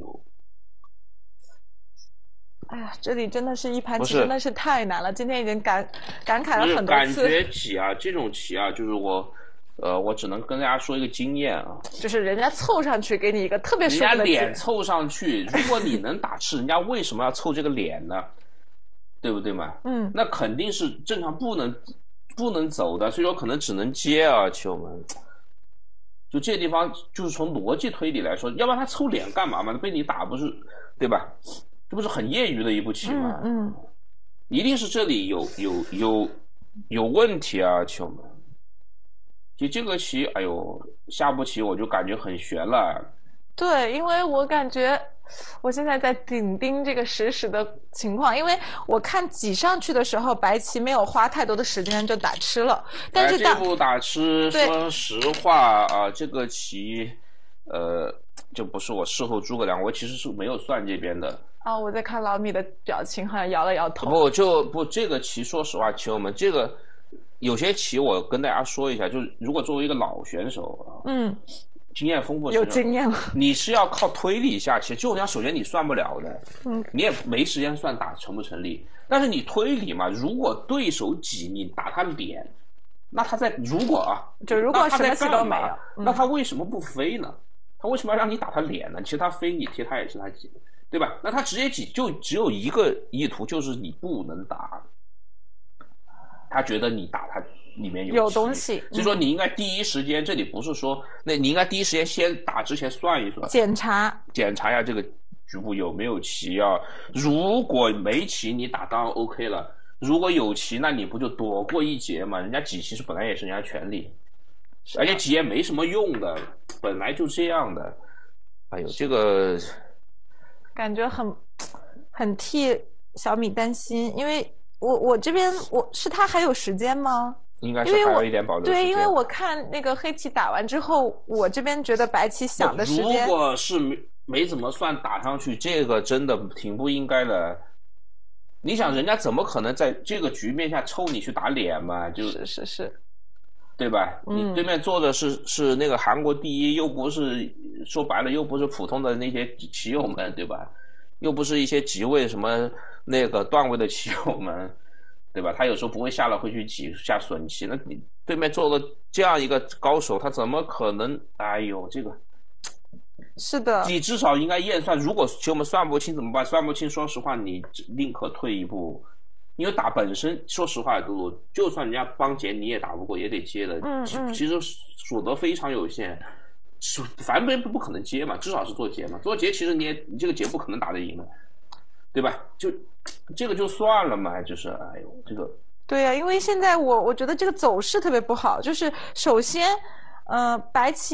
哎呀，这里真的是一盘棋，真的是太难了。今天已经感慨了很多次。 感觉棋啊，这种棋啊，就是我只能跟大家说一个经验啊， 就是人家凑上去给你一个特别舒服的人家脸凑上去，如果你能打吃，人家为什么要凑这个脸呢？对不对嘛？那肯定是正常不能走的，所以说可能只能接啊，棋友们。就这地方，就是从逻辑推理来说，要不然他凑脸干嘛嘛？被你打不是，对吧？这不是很业余的一步棋吗？一定是这里有问题啊，棋友们。其实这个棋，哎呦，下步棋我就感觉很悬了。 对，因为我感觉我现在在紧盯这个实时的情况，因为我看挤上去的时候，白棋没有花太多的时间就打吃了，但是这步打吃，说实话啊，这个棋，就不是我事后诸葛亮，我其实是没有算这边的。 我在看老米的表情，好像摇了摇头。 这个棋，说实话，棋友们，这个有些棋我跟大家说一下，就是如果作为一个老选手啊，经验丰富， 有经验了， 你是要靠推理下棋，就像首先你算不了的，你也没时间算打成不成立，但是你推理嘛，如果对手挤你打他脸，那他在如果什么棋都没有， 那他为什么不飞呢？他为什么要让你打他脸呢？其实他飞你贴他也是他挤，对吧？那他直接挤就只有一个意图，就是你不能打，他觉得你打他里面有东西， 所以说你应该第一时间，这里不是说，那你应该第一时间先打之前算一算， 检查一下这个局部有没有棋啊？如果没棋，你打当然 OK 了；如果有棋，那你不就躲过一劫嘛？人家挤其实本来也是人家权利，而且挤也没什么用的，本来就这样的。哎呦，这个感觉很替小米担心，因为我这边是他还有时间吗？ 应该是还有一点保留时间。 对，因为我看那个黑棋打完之后，我这边觉得白棋想的时间， 如果是没怎么算打上去，这个真的挺不应该的。你想，人家怎么可能在这个局面下抽你去打脸嘛？ 是， 对吧？你对面坐的是那个韩国第一，又不是说白了，又不是普通的那些棋友们，对吧？又不是一些级位什么那个段位的棋友们，对吧？他有时候不会下了会去挤下损棋，那你对面做了这样一个高手，他怎么可能？哎呦，这个是的， 你至少应该验算。如果棋友们算不清怎么办？算不清，说实话，你宁可退一步，因为打本身，说实话，就算人家帮解，你也打不过，也得接的。其实所得非常有限。反正不可能接嘛，至少是做劫嘛。做劫其实你这个劫不可能打得赢的，对吧？就这个就算了嘛，就是哎呦这个。 对呀，因为现在我觉得这个走势特别不好，就是首先，白棋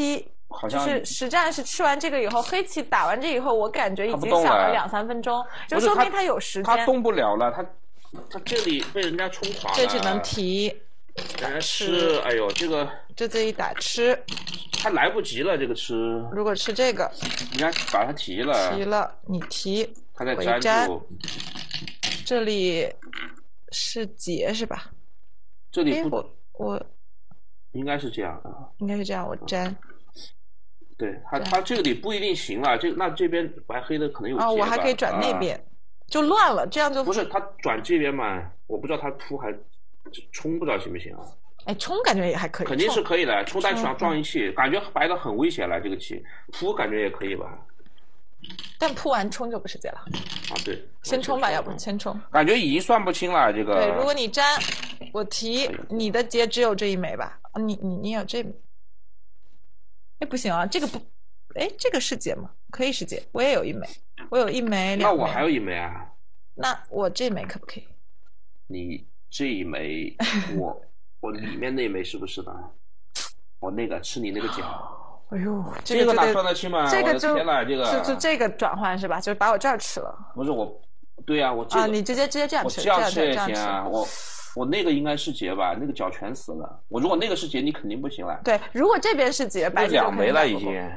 好像就是实战是吃完这个以后，黑棋打完这以后，我感觉已经响了2-3分钟，就说明他有时间。 他动不了了，他这里被人家冲垮了， 这只能提。 人家吃，哎呦， 这一打吃， 他来不及了，这个吃。 如果吃这个， 人家把他提了， 你提， 他在粘住。 这里是劫是吧？ 这里不， 我应该是这样啊， 应该是这样，我粘。 对他这里不一定行了，那这边白黑的可能有劫吧。 我还可以转那边，就乱了，这样就不是他转这边嘛？我不知道他扑还冲，不知道行不行啊？ 哎，冲感觉也还可以， 肯定是可以的，冲单想撞一气，感觉白的很危险了，这个棋扑感觉也可以吧？ 但扑完冲就不是劫了啊，对， 先冲吧，要不先冲。 感觉已经算不清了这个。 对，如果你粘，我提，你的劫只有这一枚吧？啊，你有这枚？哎，不行啊，这个不，哎，这个是劫吗？可以是劫，我也有一枚，我有一枚， 那我还有一枚啊？ 那我这枚可不可以？ 你这一枚，我里面那枚是不是的？我那个吃你那个角。 哎呦， 这个哪算得清嘛？ 这个就天哪，这个就这个转换是吧？就是把我这儿吃了。 不是我，对呀，我这个你直接这样吃， 这样吃也行啊。我那个应该是劫吧？那个角全死了。我如果那个是劫，你肯定不行了。 对，如果这边是劫，白 2枚了已经。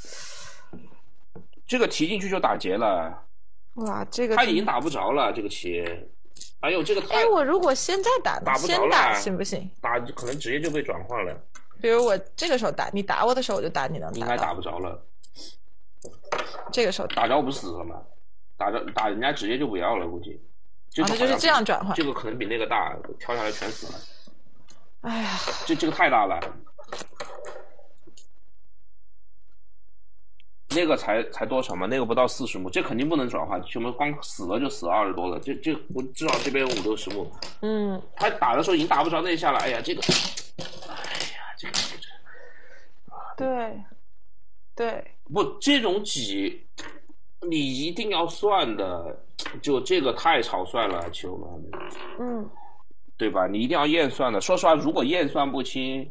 这个提进去就打劫了。 哇，这个他已经打不着了，这个棋。哎呦，这个太…… 哎，我如果现在打不着了， 先打行不行？ 打可能直接就被转换了。 比如我这个时候打，你打我的时候我就打，你能打？ 应该打不着了。 这个时候打着不死了吗？打人家直接就不要了，估计。 就是这样转换。 这个可能比那个大，跳下来全死了。 哎呀， 这个太大了。那个才多少嘛？那个不到40目，这肯定不能转换。我们光死了就死了20多了，这我至少这边50-60目。他打的时候已经打不着那一下了。哎呀，这个。 对， 不，这种几你一定要算的，就这个太草率了，球们。对吧？你一定要验算的。说实话，如果验算不清，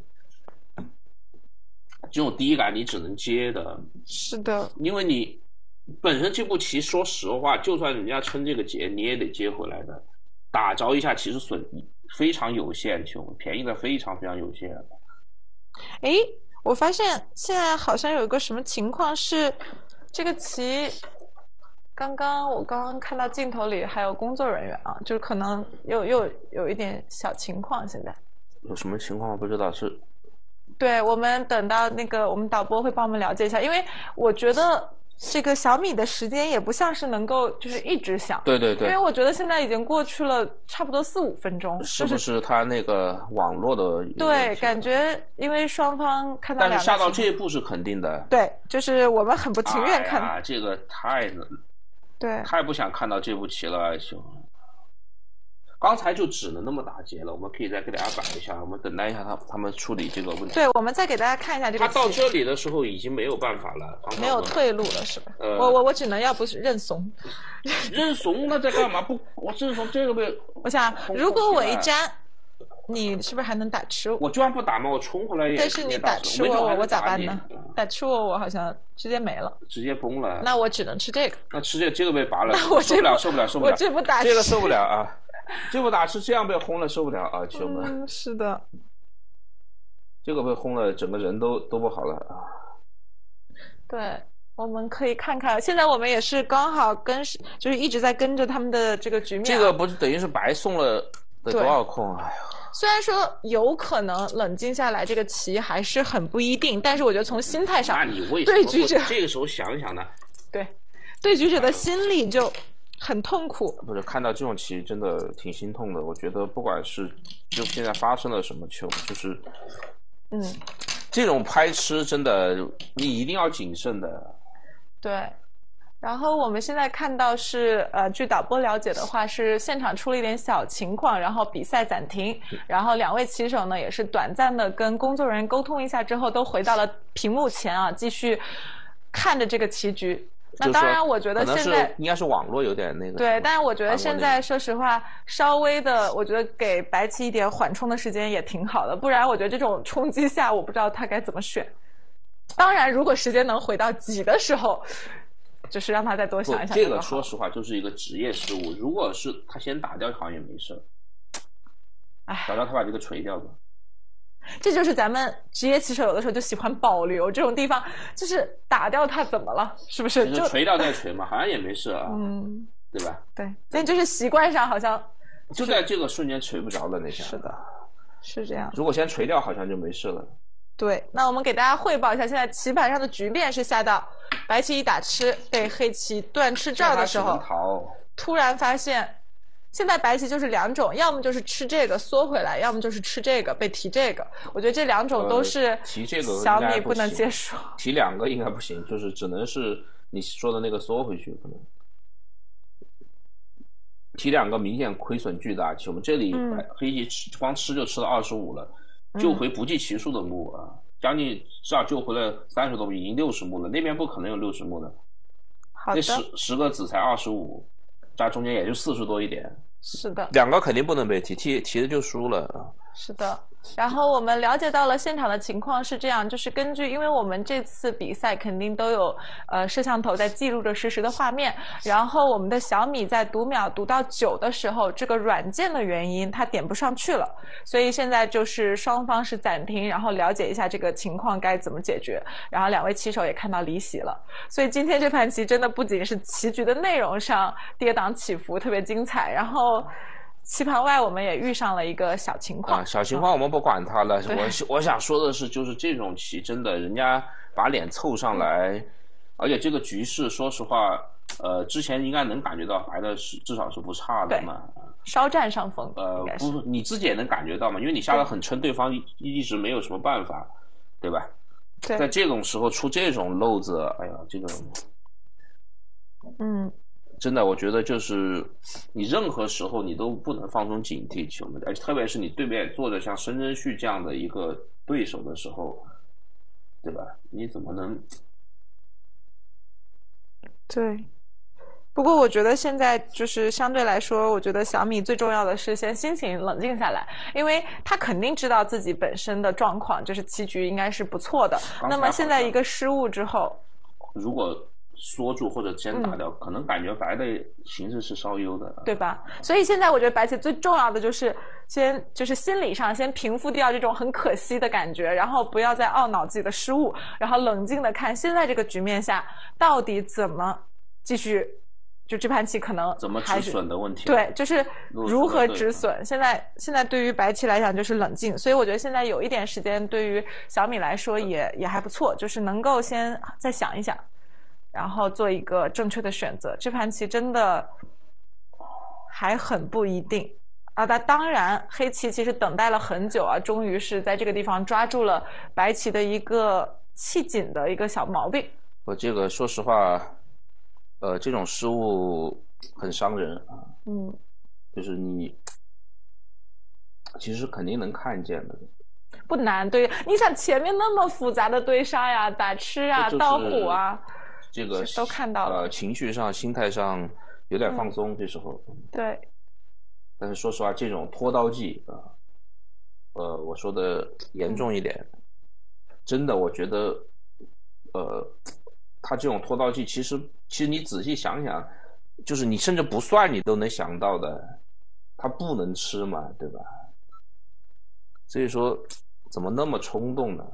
这种第一感你只能接的。 是的， 因为你本身这步棋，说实话，就算人家撑这个劫，你也得接回来的。打着一下，其实损非常有限，球便宜的非常非常有限。 哎，我发现现在好像有一个什么情况是，这个棋，我刚刚看到镜头里还有工作人员啊，就是可能又有一点小情况。现在有什么情况不知道，是对，我们等到那个我们导播会帮我们了解一下，因为我觉得这个小米的时间也不像是能够就是一直响。 对， 因为我觉得现在已经过去了差不多4-5分钟， 是不是他那个网络的？ 对，感觉因为双方看到但是下到这一步是肯定的。 对，就是我们很不情愿看。 这个太不想看到这步棋了，兄。刚才就只能那么打劫了，我们可以再给大家摆一下，我们等待一下他们处理这个问题。 对，我们再给大家看一下这个。 他到这里的时候已经没有办法了， 没有退路了，是吧？我只能要不是认怂。 认怂那在干嘛？不，我认怂这个被。 我想，如果我一粘，你是不是还能打吃我？ 我就算不打嘛，我冲回来也。 但是你打吃我咋办呢？打吃我好像直接没了， 直接崩了。 那我只能吃这个。 那吃这个被拔了， 那我受不了。 我这不打这个受不了啊！这不打吃这样被轰了，受不了啊，球们。 是的， 这个被轰了，整个人都不好了啊。 对，我们可以看看，现在我们也是刚好就是一直在跟着他们的这个局面。 这个不是等于是白送了多少空？哎呀。 虽然说有可能冷静下来，这个棋还是很不一定，但是我觉得从心态上， 那你为什么对局者这个时候想想呢？ 对，对局者的心理就很痛苦。 不是看到这种棋真的挺心痛的。我觉得不管是就现在发生了什么球，就是这种拍吃真的你一定要谨慎的。 对。然后我们现在看到是据导播了解的话，是现场出了一点小情况，然后比赛暂停，然后2位棋手呢也是短暂的跟工作人员沟通一下之后，都回到了屏幕前啊，继续看着这个棋局。那当然，我觉得现在应该是网络有点那个。 对，但是我觉得现在说实话，稍微的，我觉得给白棋一点缓冲的时间也挺好的，不然我觉得这种冲击下，我不知道他该怎么选。 当然，如果时间能回到己的时候，就是让他再多想一想。 这个说实话就是一个职业失误。如果是他先打掉，好像也没事。打掉他把这个锤掉吧。 这就是咱们职业棋手有的时候就喜欢保留这种地方，就是打掉他怎么了？是不是？ 就锤掉再锤嘛，好像也没事啊。对吧？ 对，但就是习惯上好像就在这个瞬间锤不着了那下。 是的，是这样。 如果先锤掉，好像就没事了。 对，那我们给大家汇报一下，现在棋盘上的局面是下到白棋一打吃，被黑棋断吃这儿的时候，突然发现，现在白棋就是两种，要么就是吃这个缩回来，要么就是吃这个被提这个。我觉得这两种都是提这个小米不能接受。 提两个应该不行，就是只能是你说的那个缩回去可能。提两个明显亏损巨大，我们这里黑棋光吃就吃了25了。救回不计其数的目啊，将近至少救回了30多目，已经60目了。那边不可能有60目的， 好的， 那10个子才25，加中间也就40多一点。 是的， 两个肯定不能被提的就输了。 是的。然后我们了解到了现场的情况是这样，就是根据，因为我们这次比赛肯定都有摄像头在记录着实时的画面，然后我们的小米在读秒读到9的时候，这个软件的原因它点不上去了，所以现在就是双方是暂停，然后了解一下这个情况该怎么解决，然后两位棋手也看到离席了，所以今天这盘棋真的不仅是棋局的内容上跌宕起伏特别精彩，然后棋盘外我们也遇上了一个小情况小情况我们不管它了。我想说的是，就是这种棋真的人家把脸凑上来，而且这个局势说实话之前应该能感觉到白的是至少是不差的嘛， 稍占上风。 不是你自己也能感觉到嘛，因为你下得很沉，对方一直没有什么办法，对吧？ 对，在这种时候出这种漏子，哎呀，这个真的，我觉得就是你任何时候你都不能放松警惕，球们，而且特别是你对面坐着像申真谞这样的一个对手的时候，对吧？你怎么能？ 对。不过我觉得现在就是相对来说，我觉得小米最重要的是先心情冷静下来，因为他肯定知道自己本身的状况，就是棋局应该是不错的。那么现在一个失误之后， 如果缩住或者先打掉，可能感觉白的形势是稍优的， 对吧？所以现在我觉得白棋最重要的就是就是心理上先平复掉这种很可惜的感觉，然后不要再懊恼自己的失误，然后冷静的看现在这个局面下到底怎么继续，就这盘棋可能怎么止损的问题。 对，就是如何止损。现在对于白棋来讲就是冷静，所以我觉得现在有一点时间对于小米来说也还不错，就是能够先再想一想。然后做一个正确的选择，这盘棋真的还很不一定啊。那当然，黑棋其实等待了很久啊，终于是在这个地方抓住了白棋的一个气紧的一个小毛病。 我这个说实话，这种失误很伤人啊。就是你其实肯定能看见的。 不难，对，你想前面那么复杂的堆杀呀、打吃啊、刀虎啊。 这个都看到了， 情绪上、心态上有点放松，这时候。 对。 但是说实话，这种拖刀计我说的严重一点，真的，我觉得，他这种拖刀计，其实你仔细想想，就是你甚至不算你都能想到的，他不能吃嘛，对吧？所以说，怎么那么冲动呢？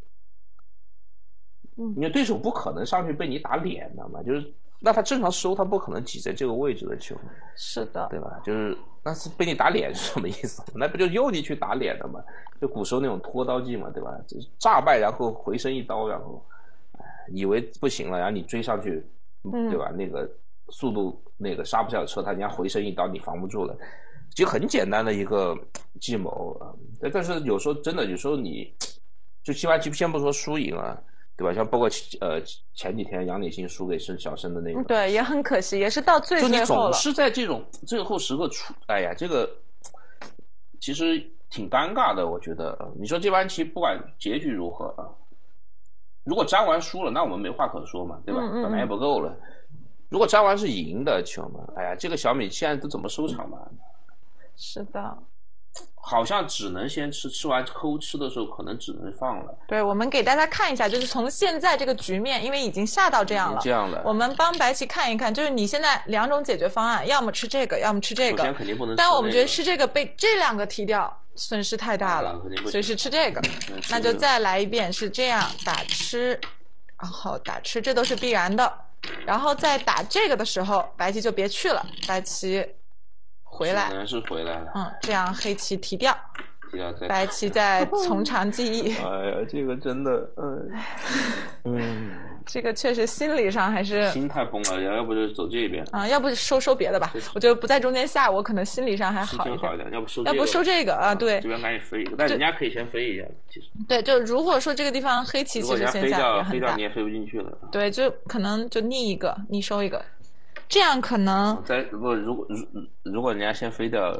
因为对手不可能上去被你打脸的嘛，就是那他正常收，他不可能挤在这个位置的球， 是的， 对吧？就是那是被你打脸是什么意思？那不就诱你去打脸的嘛？就古时候那种拖刀计嘛，对吧？就是诈败然后回身一刀，然后以为不行了，然后你追上去，对吧？那个速度那个刹不下车，他人家回身一刀，你防不住了，就很简单的一个计谋啊。但是有时候真的，有时候你就棋盘棋先不说输赢啊。对吧？像包括前几天杨礼信输给小申的那个， 对，也很可惜，也是到最后了。 就你总是在这种最后时刻出，哎呀，这个其实挺尴尬的，我觉得。你说这盘棋不管结局如何啊，如果粘完输了，那我们没话可说嘛，对吧？本来也不够了。如果粘完是赢的，球嘛，哎呀，这个小米现在都怎么收场嘛？ 是的。 好像只能先吃，吃完抠吃的时候可能只能放了。 对，我们给大家看一下，就是从现在这个局面，因为已经下到这样了， 这样了， 我们帮白棋看一看，就是你现在2种解决方案，要么吃这个，要么吃这个。 首先肯定不能吃但我们觉得吃这个被这2个提掉，损失太大了，所以是吃这个。那就再来一遍，是这样打吃，然后打吃，这都是必然的。然后在打这个的时候，白棋就别去了，白棋回来， 可能是回来了。 这样黑棋提掉。白棋在从长计议。 哎呀，这个真的， 这个确实心理上还是心态崩了，要不就走这边啊，要不收别的吧。我觉得不在中间下，我可能心理上还好一点。 要不收这个啊，对。 这边赶紧飞一个，但人家可以先飞一下，其实。 对，就如果说这个地方黑棋其实现在也很大， 飞掉你也飞不进去了。 对，就可能就逆一个，逆收一个，这样可能。 如果人家先飞掉。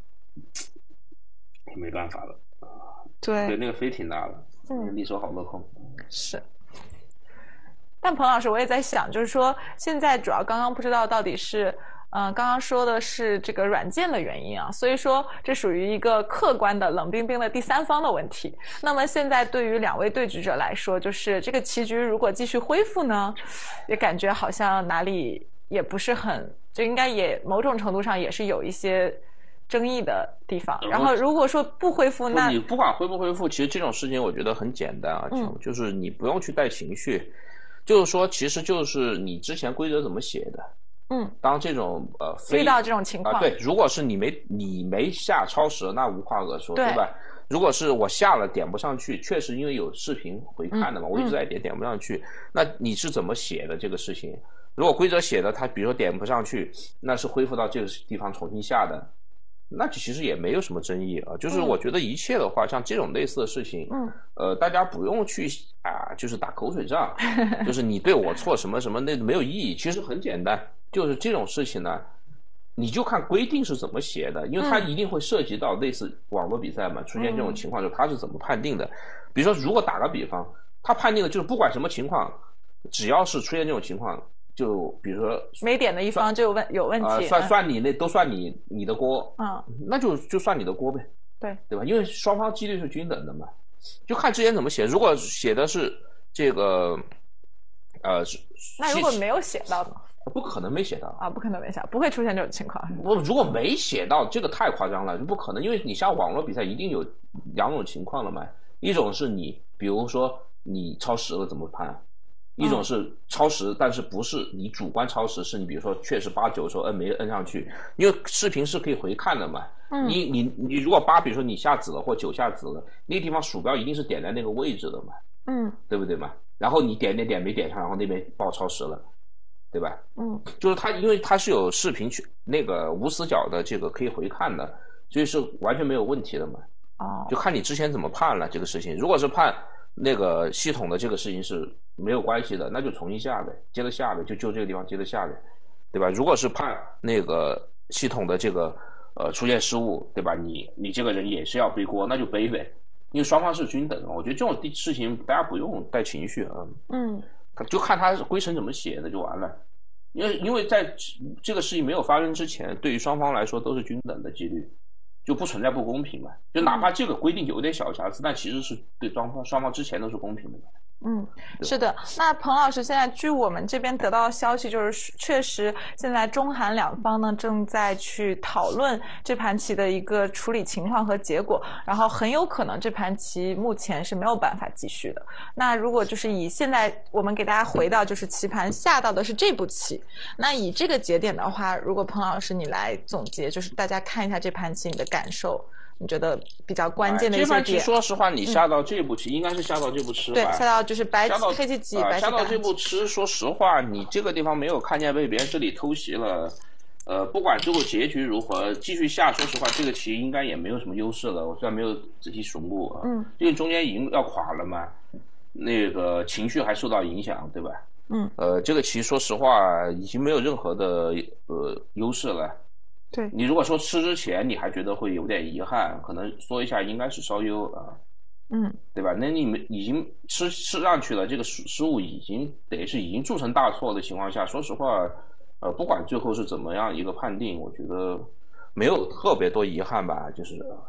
没办法了，对，那个飞挺大的，力手好多空。 是，但彭老师，我也在想，就是说现在主要刚刚不知道到底是，刚刚说的是这个软件的原因啊，所以说这属于一个客观的冷冰冰的第三方的问题。那么现在对于2位对局者来说，就是这个棋局如果继续恢复呢，也感觉好像哪里也不是很，就应该也某种程度上也是有一些争议的地方。然后如果说不恢复，那你不管恢不恢复，其实这种事情我觉得很简单啊，就是你不用去带情绪，就是说其实就是你之前规则怎么写的。当这种遇到这种情况， 对，如果是你没下超时，那无话可说，对吧？如果是我下了点不上去，确实因为有视频回看的嘛，我一直在点不上去，那你是怎么写的这个事情？如果规则写的它比如说点不上去，那是恢复到这个地方重新下的，那其实也没有什么争议啊。就是我觉得一切的话，像这种类似的事情，大家不用去就是打口水仗，就是你对我错什么什么那没有意义。其实很简单，就是这种事情呢，你就看规定是怎么写的，因为它一定会涉及到类似网络比赛嘛，出现这种情况，就它是怎么判定的。比如说，如果打个比方，他判定的就是不管什么情况，只要是出现这种情况。就比如说没点的一方就有问题， 算你那都算你的锅，那就算你的锅呗，对吧？因为双方几率是均等的嘛，就看之前怎么写。如果写的是这个， 那如果没有写到呢？ 不可能没写到啊，不可能没写到，不会出现这种情况。 如果没写到，这个太夸张了，就不可能。因为你像网络比赛，一定有2种情况了嘛，一种是你比如说你超时了怎么判。一种是超时，但是不是你主观超时，是你比如说确实8、9时候没摁上去，因为视频是可以回看的嘛。你如果8，比如说你下子了或9下子了，那个地方鼠标一定是点在那个位置的嘛，对不对嘛？然后你点没点上，然后那边报超时了，对吧？就是它因为它是有视频那个无死角的这个可以回看的，所以是完全没有问题的嘛。就看你之前怎么判了这个事情。如果是判那个系统的这个事情是没有关系的，那就重新下呗，接着下呗，就这个地方接着下呗，对吧？如果是判那个系统的这个出现失误，对吧？你这个人也是要背锅，那就背呗，因为双方是均等的。我觉得这种事情大家不用带情绪啊，就看他规程怎么写的就完了。因为在这个事情没有发生之前，对于双方来说都是均等的几率。就不存在不公平嘛，就哪怕这个规定有点小瑕疵，但其实是对双方之前都是公平的。 是的。那彭老师，现在据我们这边得到的消息，就是确实现在中韩2方呢正在去讨论这盘棋的一个处理情况和结果，然后很有可能这盘棋目前是没有办法继续的。那如果就是以现在我们给大家回到就是棋盘下到的是这步棋，那以这个节点的话，如果彭老师你来总结，就是大家看一下这盘棋你的感受。你觉得比较关键的一些点？这盘棋说实话，你下到这步棋，应该是下到这步吃吧？ 对，下到就是黑棋挤，白棋下到这步吃。说实话，你这个地方没有看见被别人这里偷袭了，不管最后结局如何，继续下，说实话，这个棋应该也没有什么优势了。我虽然没有仔细数目因为中间已经要垮了嘛，那个情绪还受到影响，对吧？这个棋说实话已经没有任何的优势了。 对， 你如果说吃之前你还觉得会有点遗憾，可能说一下应该是稍优对吧？那你们已经吃上去了，这个失误已经铸成大错的情况下，说实话，不管最后是怎么样一个判定，我觉得没有特别多遗憾吧，就是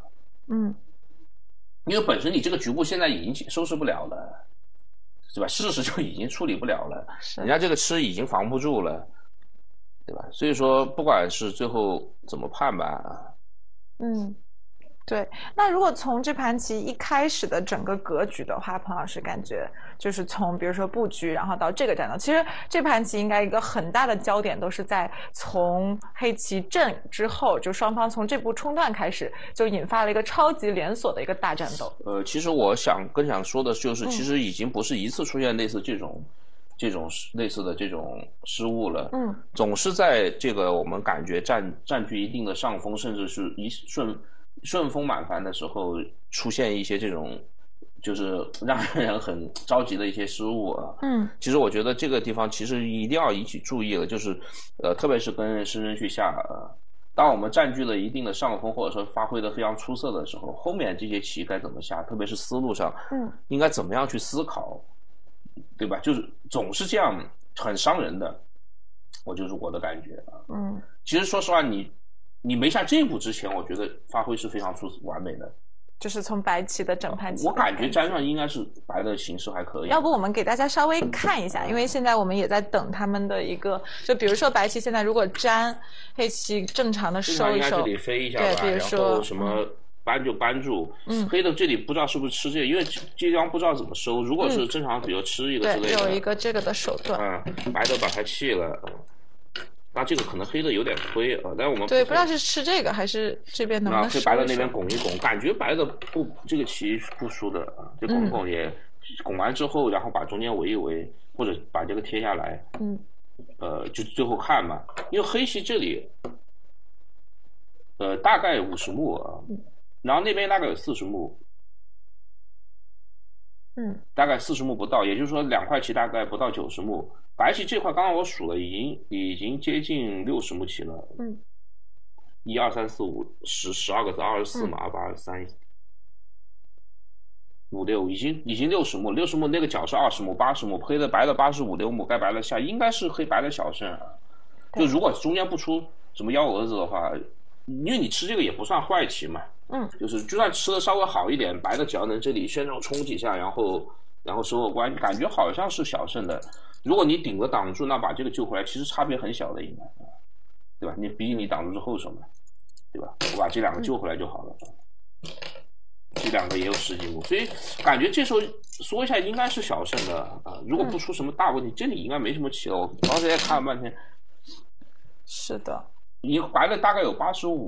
嗯， 因为本身你这个局部现在已经收拾不了了，对吧？事实就已经处理不了了，人家这个吃已经防不住了，对吧？所以说，不管是最后怎么判吧， 嗯。对，那如果从这盘棋一开始的整个格局的话，彭老师感觉就是从比如说布局，然后到这个战斗，其实这盘棋应该一个很大的焦点都是在从黑棋正之后，就双方从这步冲段开始，就引发了一个超级连锁的一个大战斗。 其实我想说的就是，其实已经不是一次出现类似这种类似的这种失误了，总是在这个我们感觉占据一定的上风，甚至是顺风满帆的时候出现一些这种就是让人很着急的一些失误啊。其实我觉得这个地方其实一定要引起注意了，就是特别是跟申真谞下当我们占据了一定的上风，或者说发挥的非常出色的时候，后面这些棋该怎么下，特别是思路上应该怎么样去思考，对吧？就是总是这样很伤人的，就是我的感觉啊。其实说实话，你没下这一步之前，我觉得发挥是非常完美的。 就是从白棋的整盘棋， 我感觉沾上应该是白的形势还可以。 要不我们给大家稍微看一下，因为现在我们也在等他们的一个，就比如说白棋现在如果粘，黑棋正常的收一收， 应该这里飞一下吧， 对，比如说然后什么扳就扳住，黑的这里不知道是不是吃这个，因为这地方不知道怎么收。如果是正常，比如吃一个之类的， 对，有一个这个的手段， 白的把它弃了。那这个可能黑的有点推啊，但是我们对不知道是吃这个还是这边能不能收一收。 白的那边拱一拱，感觉白的不这个棋不输的啊，这拱拱也拱完之后，然后把中间围一围，或者把这个贴下来，就最后看嘛。因为黑棋这里大概50目啊，然后那边大概有40目。大概40目不到，也就是说两块棋大概不到90目。白棋这块刚刚我数了，已经接近60目棋了。1、2、3、4、5、12个子，24嘛，28、23、5、6，已经60目，60目那个角是20目、80目，黑的白的85、6目，该白的下，应该是黑白的小胜啊。就如果中间不出什么幺蛾子的话，因为你吃这个也不算坏棋嘛。就是就算吃的稍微好一点，白的只要能这里先冲几下，然后收个关，感觉好像是小胜的。如果你顶着挡住，那把这个救回来，其实差别很小的，应该，对吧？毕竟你挡住是后手嘛，对吧？我把这两个救回来就好了。这两个也有10几目，所以感觉这时候说一下应该是小胜的啊。如果不出什么大问题，这里应该没什么棋了。我当时也看了半天。 是的。 你白的大概有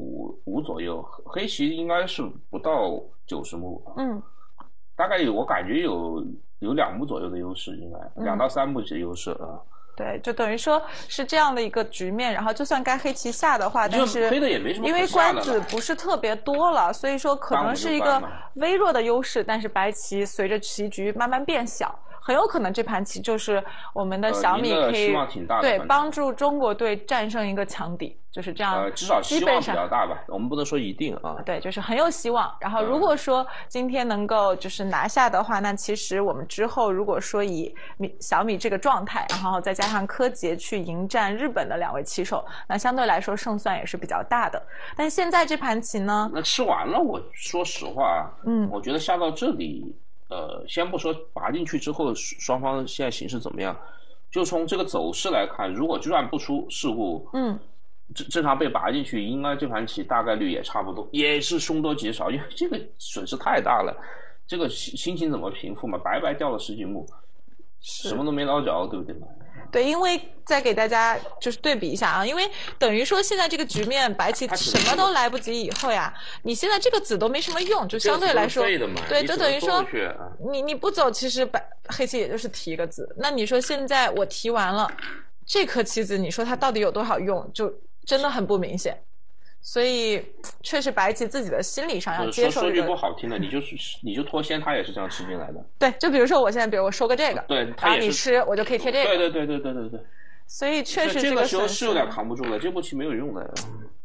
85左右，黑棋应该是不到90目。大概我感觉有2目左右的优势，应该2到3目的优势啊。 对，就等于说是这样的一个局面，然后就算该黑棋下的话，但是黑的也没什么因为官子不是特别多了，所以说可能是一个微弱的优势，但是白棋随着棋局慢慢变小。很有可能这盘棋就是我们的小米可以对帮助中国队战胜一个强敌，就是这样。 至少希望比较大吧，我们不能说一定啊。 对，就是很有希望。然后如果说今天能够就是拿下的话，那其实我们之后如果说以小米这个状态，然后再加上柯洁去迎战日本的2位棋手，那相对来说胜算也是比较大的。但现在这盘棋呢， 那吃完了，我说实话，我觉得下到这里。先不说拔进去之后双方现在形势怎么样，就从这个走势来看，如果就算不出事故，正常被拔进去，应该这盘棋大概率也差不多，也是凶多吉少，因为这个损失太大了，这个心情怎么平复嘛？白白掉了10几目，什么都没捞着，对不对嘛？ 对，因为再给大家就是对比一下啊，因为等于说现在这个局面，白棋什么都来不及以后呀，你现在这个子都没什么用，就相对来说，对，就等于说你不走，其实黑棋也就是提一个子。那你说现在我提完了这颗棋子，你说它到底有多少用，就真的很不明显。所以确实白棋自己的心理上要接受。 说句不好听的，你就脱先，他也是这样吃进来的。 对，就比如说我现在，比如我收个这个， 对， 然后你吃，我就可以贴这个。 对。 所以确实这个时候是有点扛不住了，这步棋没有用的。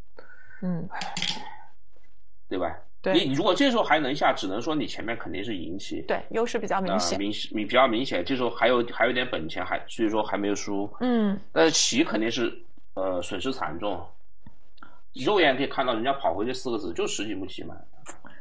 对吧？ 对， 你如果这时候还能下，只能说你前面肯定是赢棋。 对，优势比较明显。 比较明显，这时候还有点本钱，所以说还没有输。但是棋肯定是损失惨重。肉眼可以看到，人家跑回去4个子就10几目棋嘛。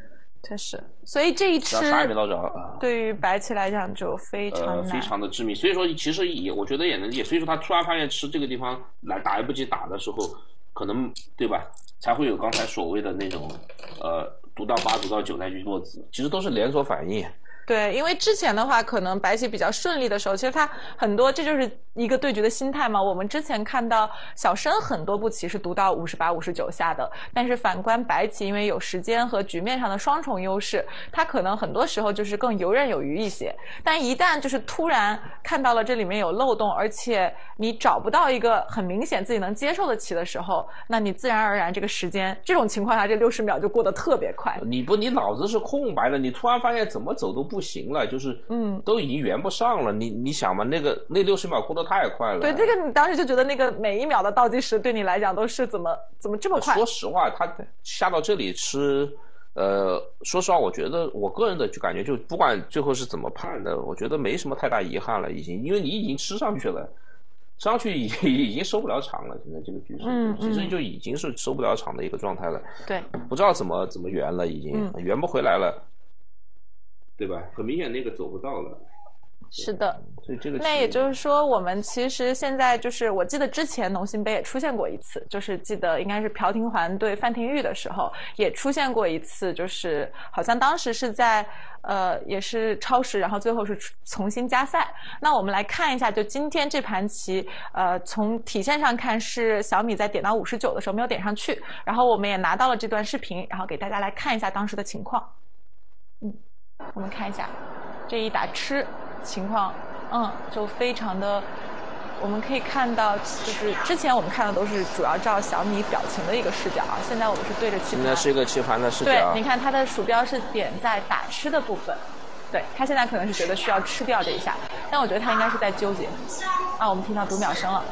确实，所以这一吃啥也没捞着对于白棋来讲就非常难， 非常的致命。所以说，其实我觉得也能理解。所以说，他突然发现吃这个地方来不及打的时候，可能对吧，才会有刚才所谓的那种读到8读到9再去落子，其实都是连锁反应。 对，因为之前的话，可能白棋比较顺利的时候，其实他很多，这就是一个对局的心态嘛。我们之前看到小生很多步棋是读到58、59下的，但是反观白棋，因为有时间和局面上的双重优势，他可能很多时候就是更游刃有余一些。但一旦就是突然看到了这里面有漏洞，而且你找不到一个很明显自己能接受的棋的时候，那你自然而然这个时间，这种情况下，这60秒就过得特别快。 你脑子是空白的，你突然发现怎么走都不行了，就是都已经圆不上了。你想嘛，那60秒过得太快了。 对，这个你当时就觉得那个每一秒的倒计时对你来讲都是怎么这么快？ 说实话，他下到这里吃，说实话，我觉得我个人的感觉就不管最后是怎么判的，我觉得没什么太大遗憾了，已经，因为你已经吃上去了。吃上去已经收不了场了，现在这个局势，其实就已经是收不了场的一个状态了。 对， 不知道怎么圆了，已经圆不回来了，对吧？很明显那个走不到了。 是的， 所以这个那也就是说，我们其实现在就是我记得之前农信杯也出现过一次，就是记得应该是朴廷桓对范廷钰的时候也出现过一次，就是好像当时是在也是超时，然后最后是重新加赛。那我们来看一下，就今天这盘棋，从体线上看是小米在点到59的时候没有点上去，然后我们也拿到了这段视频，然后给大家来看一下当时的情况。我们看一下这一打吃情况，就非常的，我们可以看到，就是之前我们看的都是主要照小米表情的一个视角啊，现在我们是对着棋盘， 现在是一个棋盘的视角。 对，你看它的鼠标是点在打吃的部分，对，他现在可能是觉得需要吃掉这一下，但我觉得他应该是在纠结。我们听到读秒声了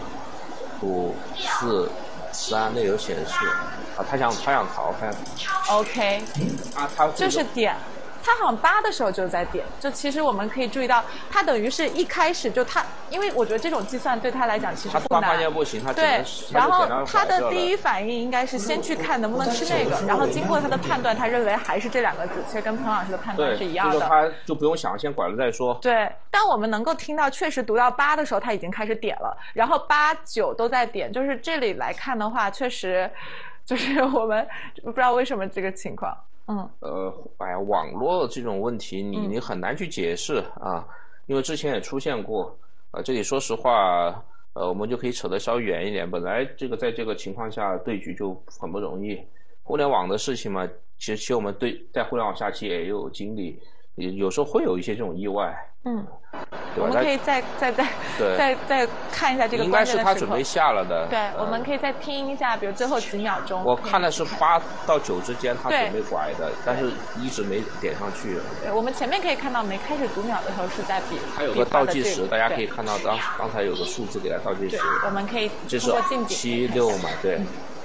，5、4、3，那有显示他想逃开。 OK， 他就是点。他好像8的时候就在点，就其实我们可以注意到，他等于是一开始就因为我觉得这种计算对他来讲其实不难。 他发现不行，他对，然后他的第一反应应该是先去看能不能吃那个，然后经过他的判断，他认为还是这2个子，其实跟彭老师的判断是一样的。 就是他就不用想，先拐了再说。 对，但我们能够听到，确实读到8的时候他已经开始点了，然后8、9都在点，就是这里来看的话，确实就是我们不知道为什么这个情况。 网络这种问题你很难去解释啊，因为之前也出现过。这里说实话，我们就可以扯得稍微远一点。本来这个在这个情况下对局就很不容易，互联网的事情嘛，其实我们在互联网下棋也有经历，有时候会有一些这种意外。 我们可以再看一下这个关键的时刻。 应该是他准备下了的。 对，我们可以再听一下，比如最后几秒钟。 我看的是8到9之间，他准备拐的，但是一直没点上去。 对，我们前面可以看到没开始读秒的时候是在比。 它有个倒计时，大家可以看到刚才有个数字给它倒计时。 我们可以这是7、6嘛，对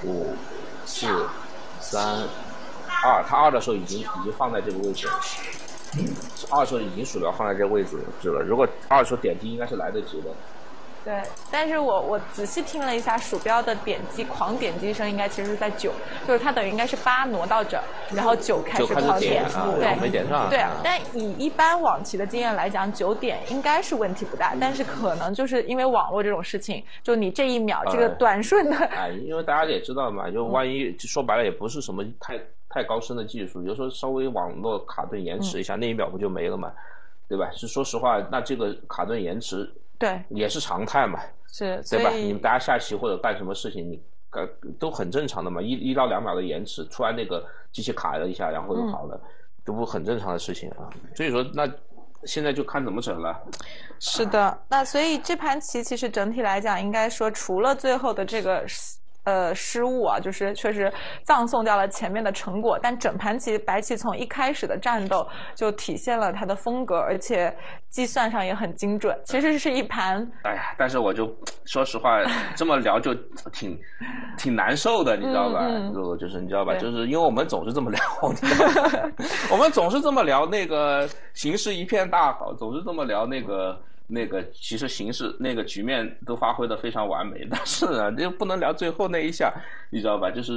，5、4、3、2，他2的时候已经放在这个位置了。2的时候已经鼠标放在这个位置了，如果2的时候点击应该是来得及的。 对，但是我仔细听了一下鼠标的狂点击声，应该其实是在9，就是它等于应该是8挪到这儿，然后9开始狂点， 对，没点上。 对，但以一般网棋的经验来讲，9点应该是问题不大，但是可能就是因为网络这种事情，就你这一秒这个短瞬的， 因为大家也知道嘛，就万一说白了也不是什么太高深的技术，有时候稍微网络卡顿延迟一下，那一秒不就没了嘛，对吧？是说实话，那这个卡顿延迟。对，也是常态嘛， 是， 对吧？你们大家下棋或者干什么事情，你都很正常的嘛。1到2秒的延迟，突然那个机器卡了一下，然后就好了，这不很正常的事情啊。所以说，那现在就看怎么整了。 是的，那所以这盘棋其实整体来讲，应该说除了最后的这个失误啊，就是确实葬送掉了前面的成果，但整盘棋白棋从一开始的战斗就体现了它的风格，而且计算上也很精准，其实是一盘。 但是我就说实话，这么聊就挺难受的，你知道吧？就是你知道吧？就是因为我们总是这么聊，我们总是这么聊那个形势一片大好，总是这么聊那个其实形势那个局面都发挥的非常完美，但是呢，就不能聊最后那一下，你知道吧？就是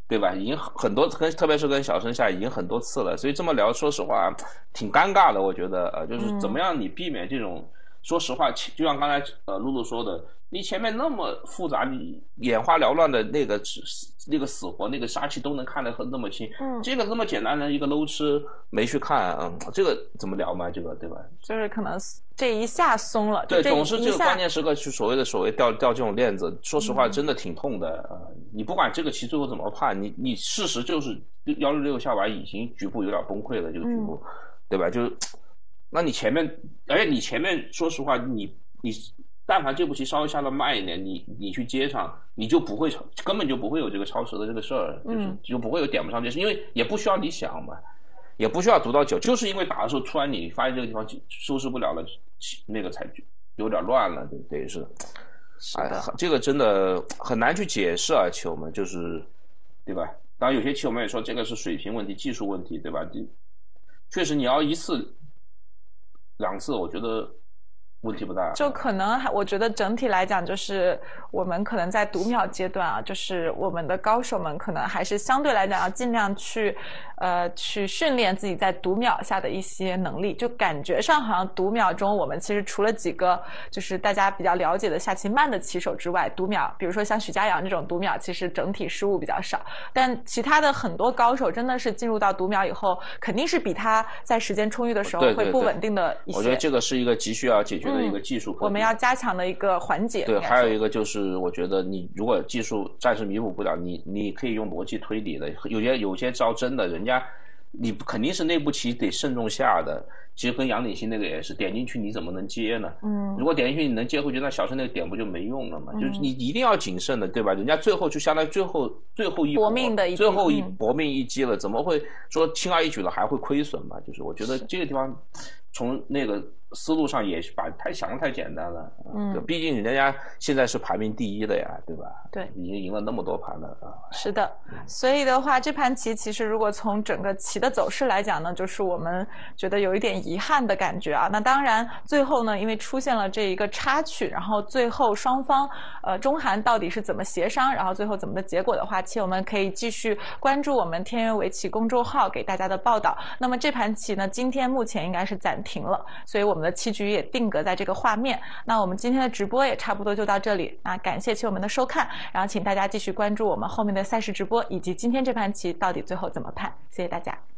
对吧？已经很多特别是跟小生下已经很多次了，所以这么聊，说实话挺尴尬的。我觉得就是怎么样你避免这种，说实话，就像刚才露露说的，你前面那么复杂，你眼花缭乱的那个死活那个杀气都能看得那么清，这个那么简单的一个搂吃没去看，这个怎么聊嘛？这个对吧？ 就是可能这一下松了， 对，总是这个关键时刻去所谓掉这种链子，说实话真的挺痛的。你不管这个棋最后怎么判，你事实就是166下完已经局部有点崩溃了，这个局部，对吧？就那你前面，而且你前面说实话，你但凡这步棋稍微下的慢一点，你去接上，你就不会根本就不会有这个超时的这个事儿，就不会有点不上这事，因为也不需要你想嘛。也不需要读到9，就是因为打的时候突然你发现这个地方收拾不了了，那个才有点乱了，等于是，这个真的很难去解释啊，球们就是，对吧？当然有些球们也说这个是水平问题、技术问题，对吧？确实你要1次、2次，我觉得问题不大， 就可能我觉得整体来讲，就是我们可能在读秒阶段啊，就是我们的高手们可能还是相对来讲要尽量去训练自己在读秒下的一些能力。就感觉上好像读秒中，我们其实除了几个就是大家比较了解的下棋慢的棋手之外，读秒，比如说像许家阳这种读秒，其实整体失误比较少。但其他的很多高手真的是进入到读秒以后，肯定是比他在时间充裕的时候会不稳定的一些。 我觉得这个是一个急需要解决的一个技术课题， 我们要加强的一个环节。 对，还有一个就是我觉得你如果技术暂时弥补不了，你可以用逻辑推理的，有些招真的人家你肯定是那步棋得慎重下的。其实跟杨鼎新那个也是，点进去你怎么能接呢？如果点进去你能接回去，那小生那个点不就没用了吗？就是你一定要谨慎的，对吧？人家最后就相当于最后一搏命的最后搏命一击了，怎么会说轻而易举了还会亏损嘛？就是我觉得这个地方从那个思路上也是把太想的太简单了。毕竟人家现在是排名第1的呀，对吧？ 对， 已经赢了那么多盘了啊。 是的，所以的话，这盘棋其实如果从整个棋的走势来讲呢，就是我们觉得有一点遗憾的感觉啊。那当然，最后呢，因为出现了这一个插曲，然后最后双方中韩到底是怎么协商，然后最后怎么的结果的话，棋友们可以继续关注我们天元围棋公众号给大家的报道。那么这盘棋呢，今天目前应该是暂停了，所以我们的棋局也定格在这个画面。那我们今天的直播也差不多就到这里，那感谢棋友们的收看，然后请大家继续关注我们后面的赛事直播，以及今天这盘棋到底最后怎么判。谢谢大家。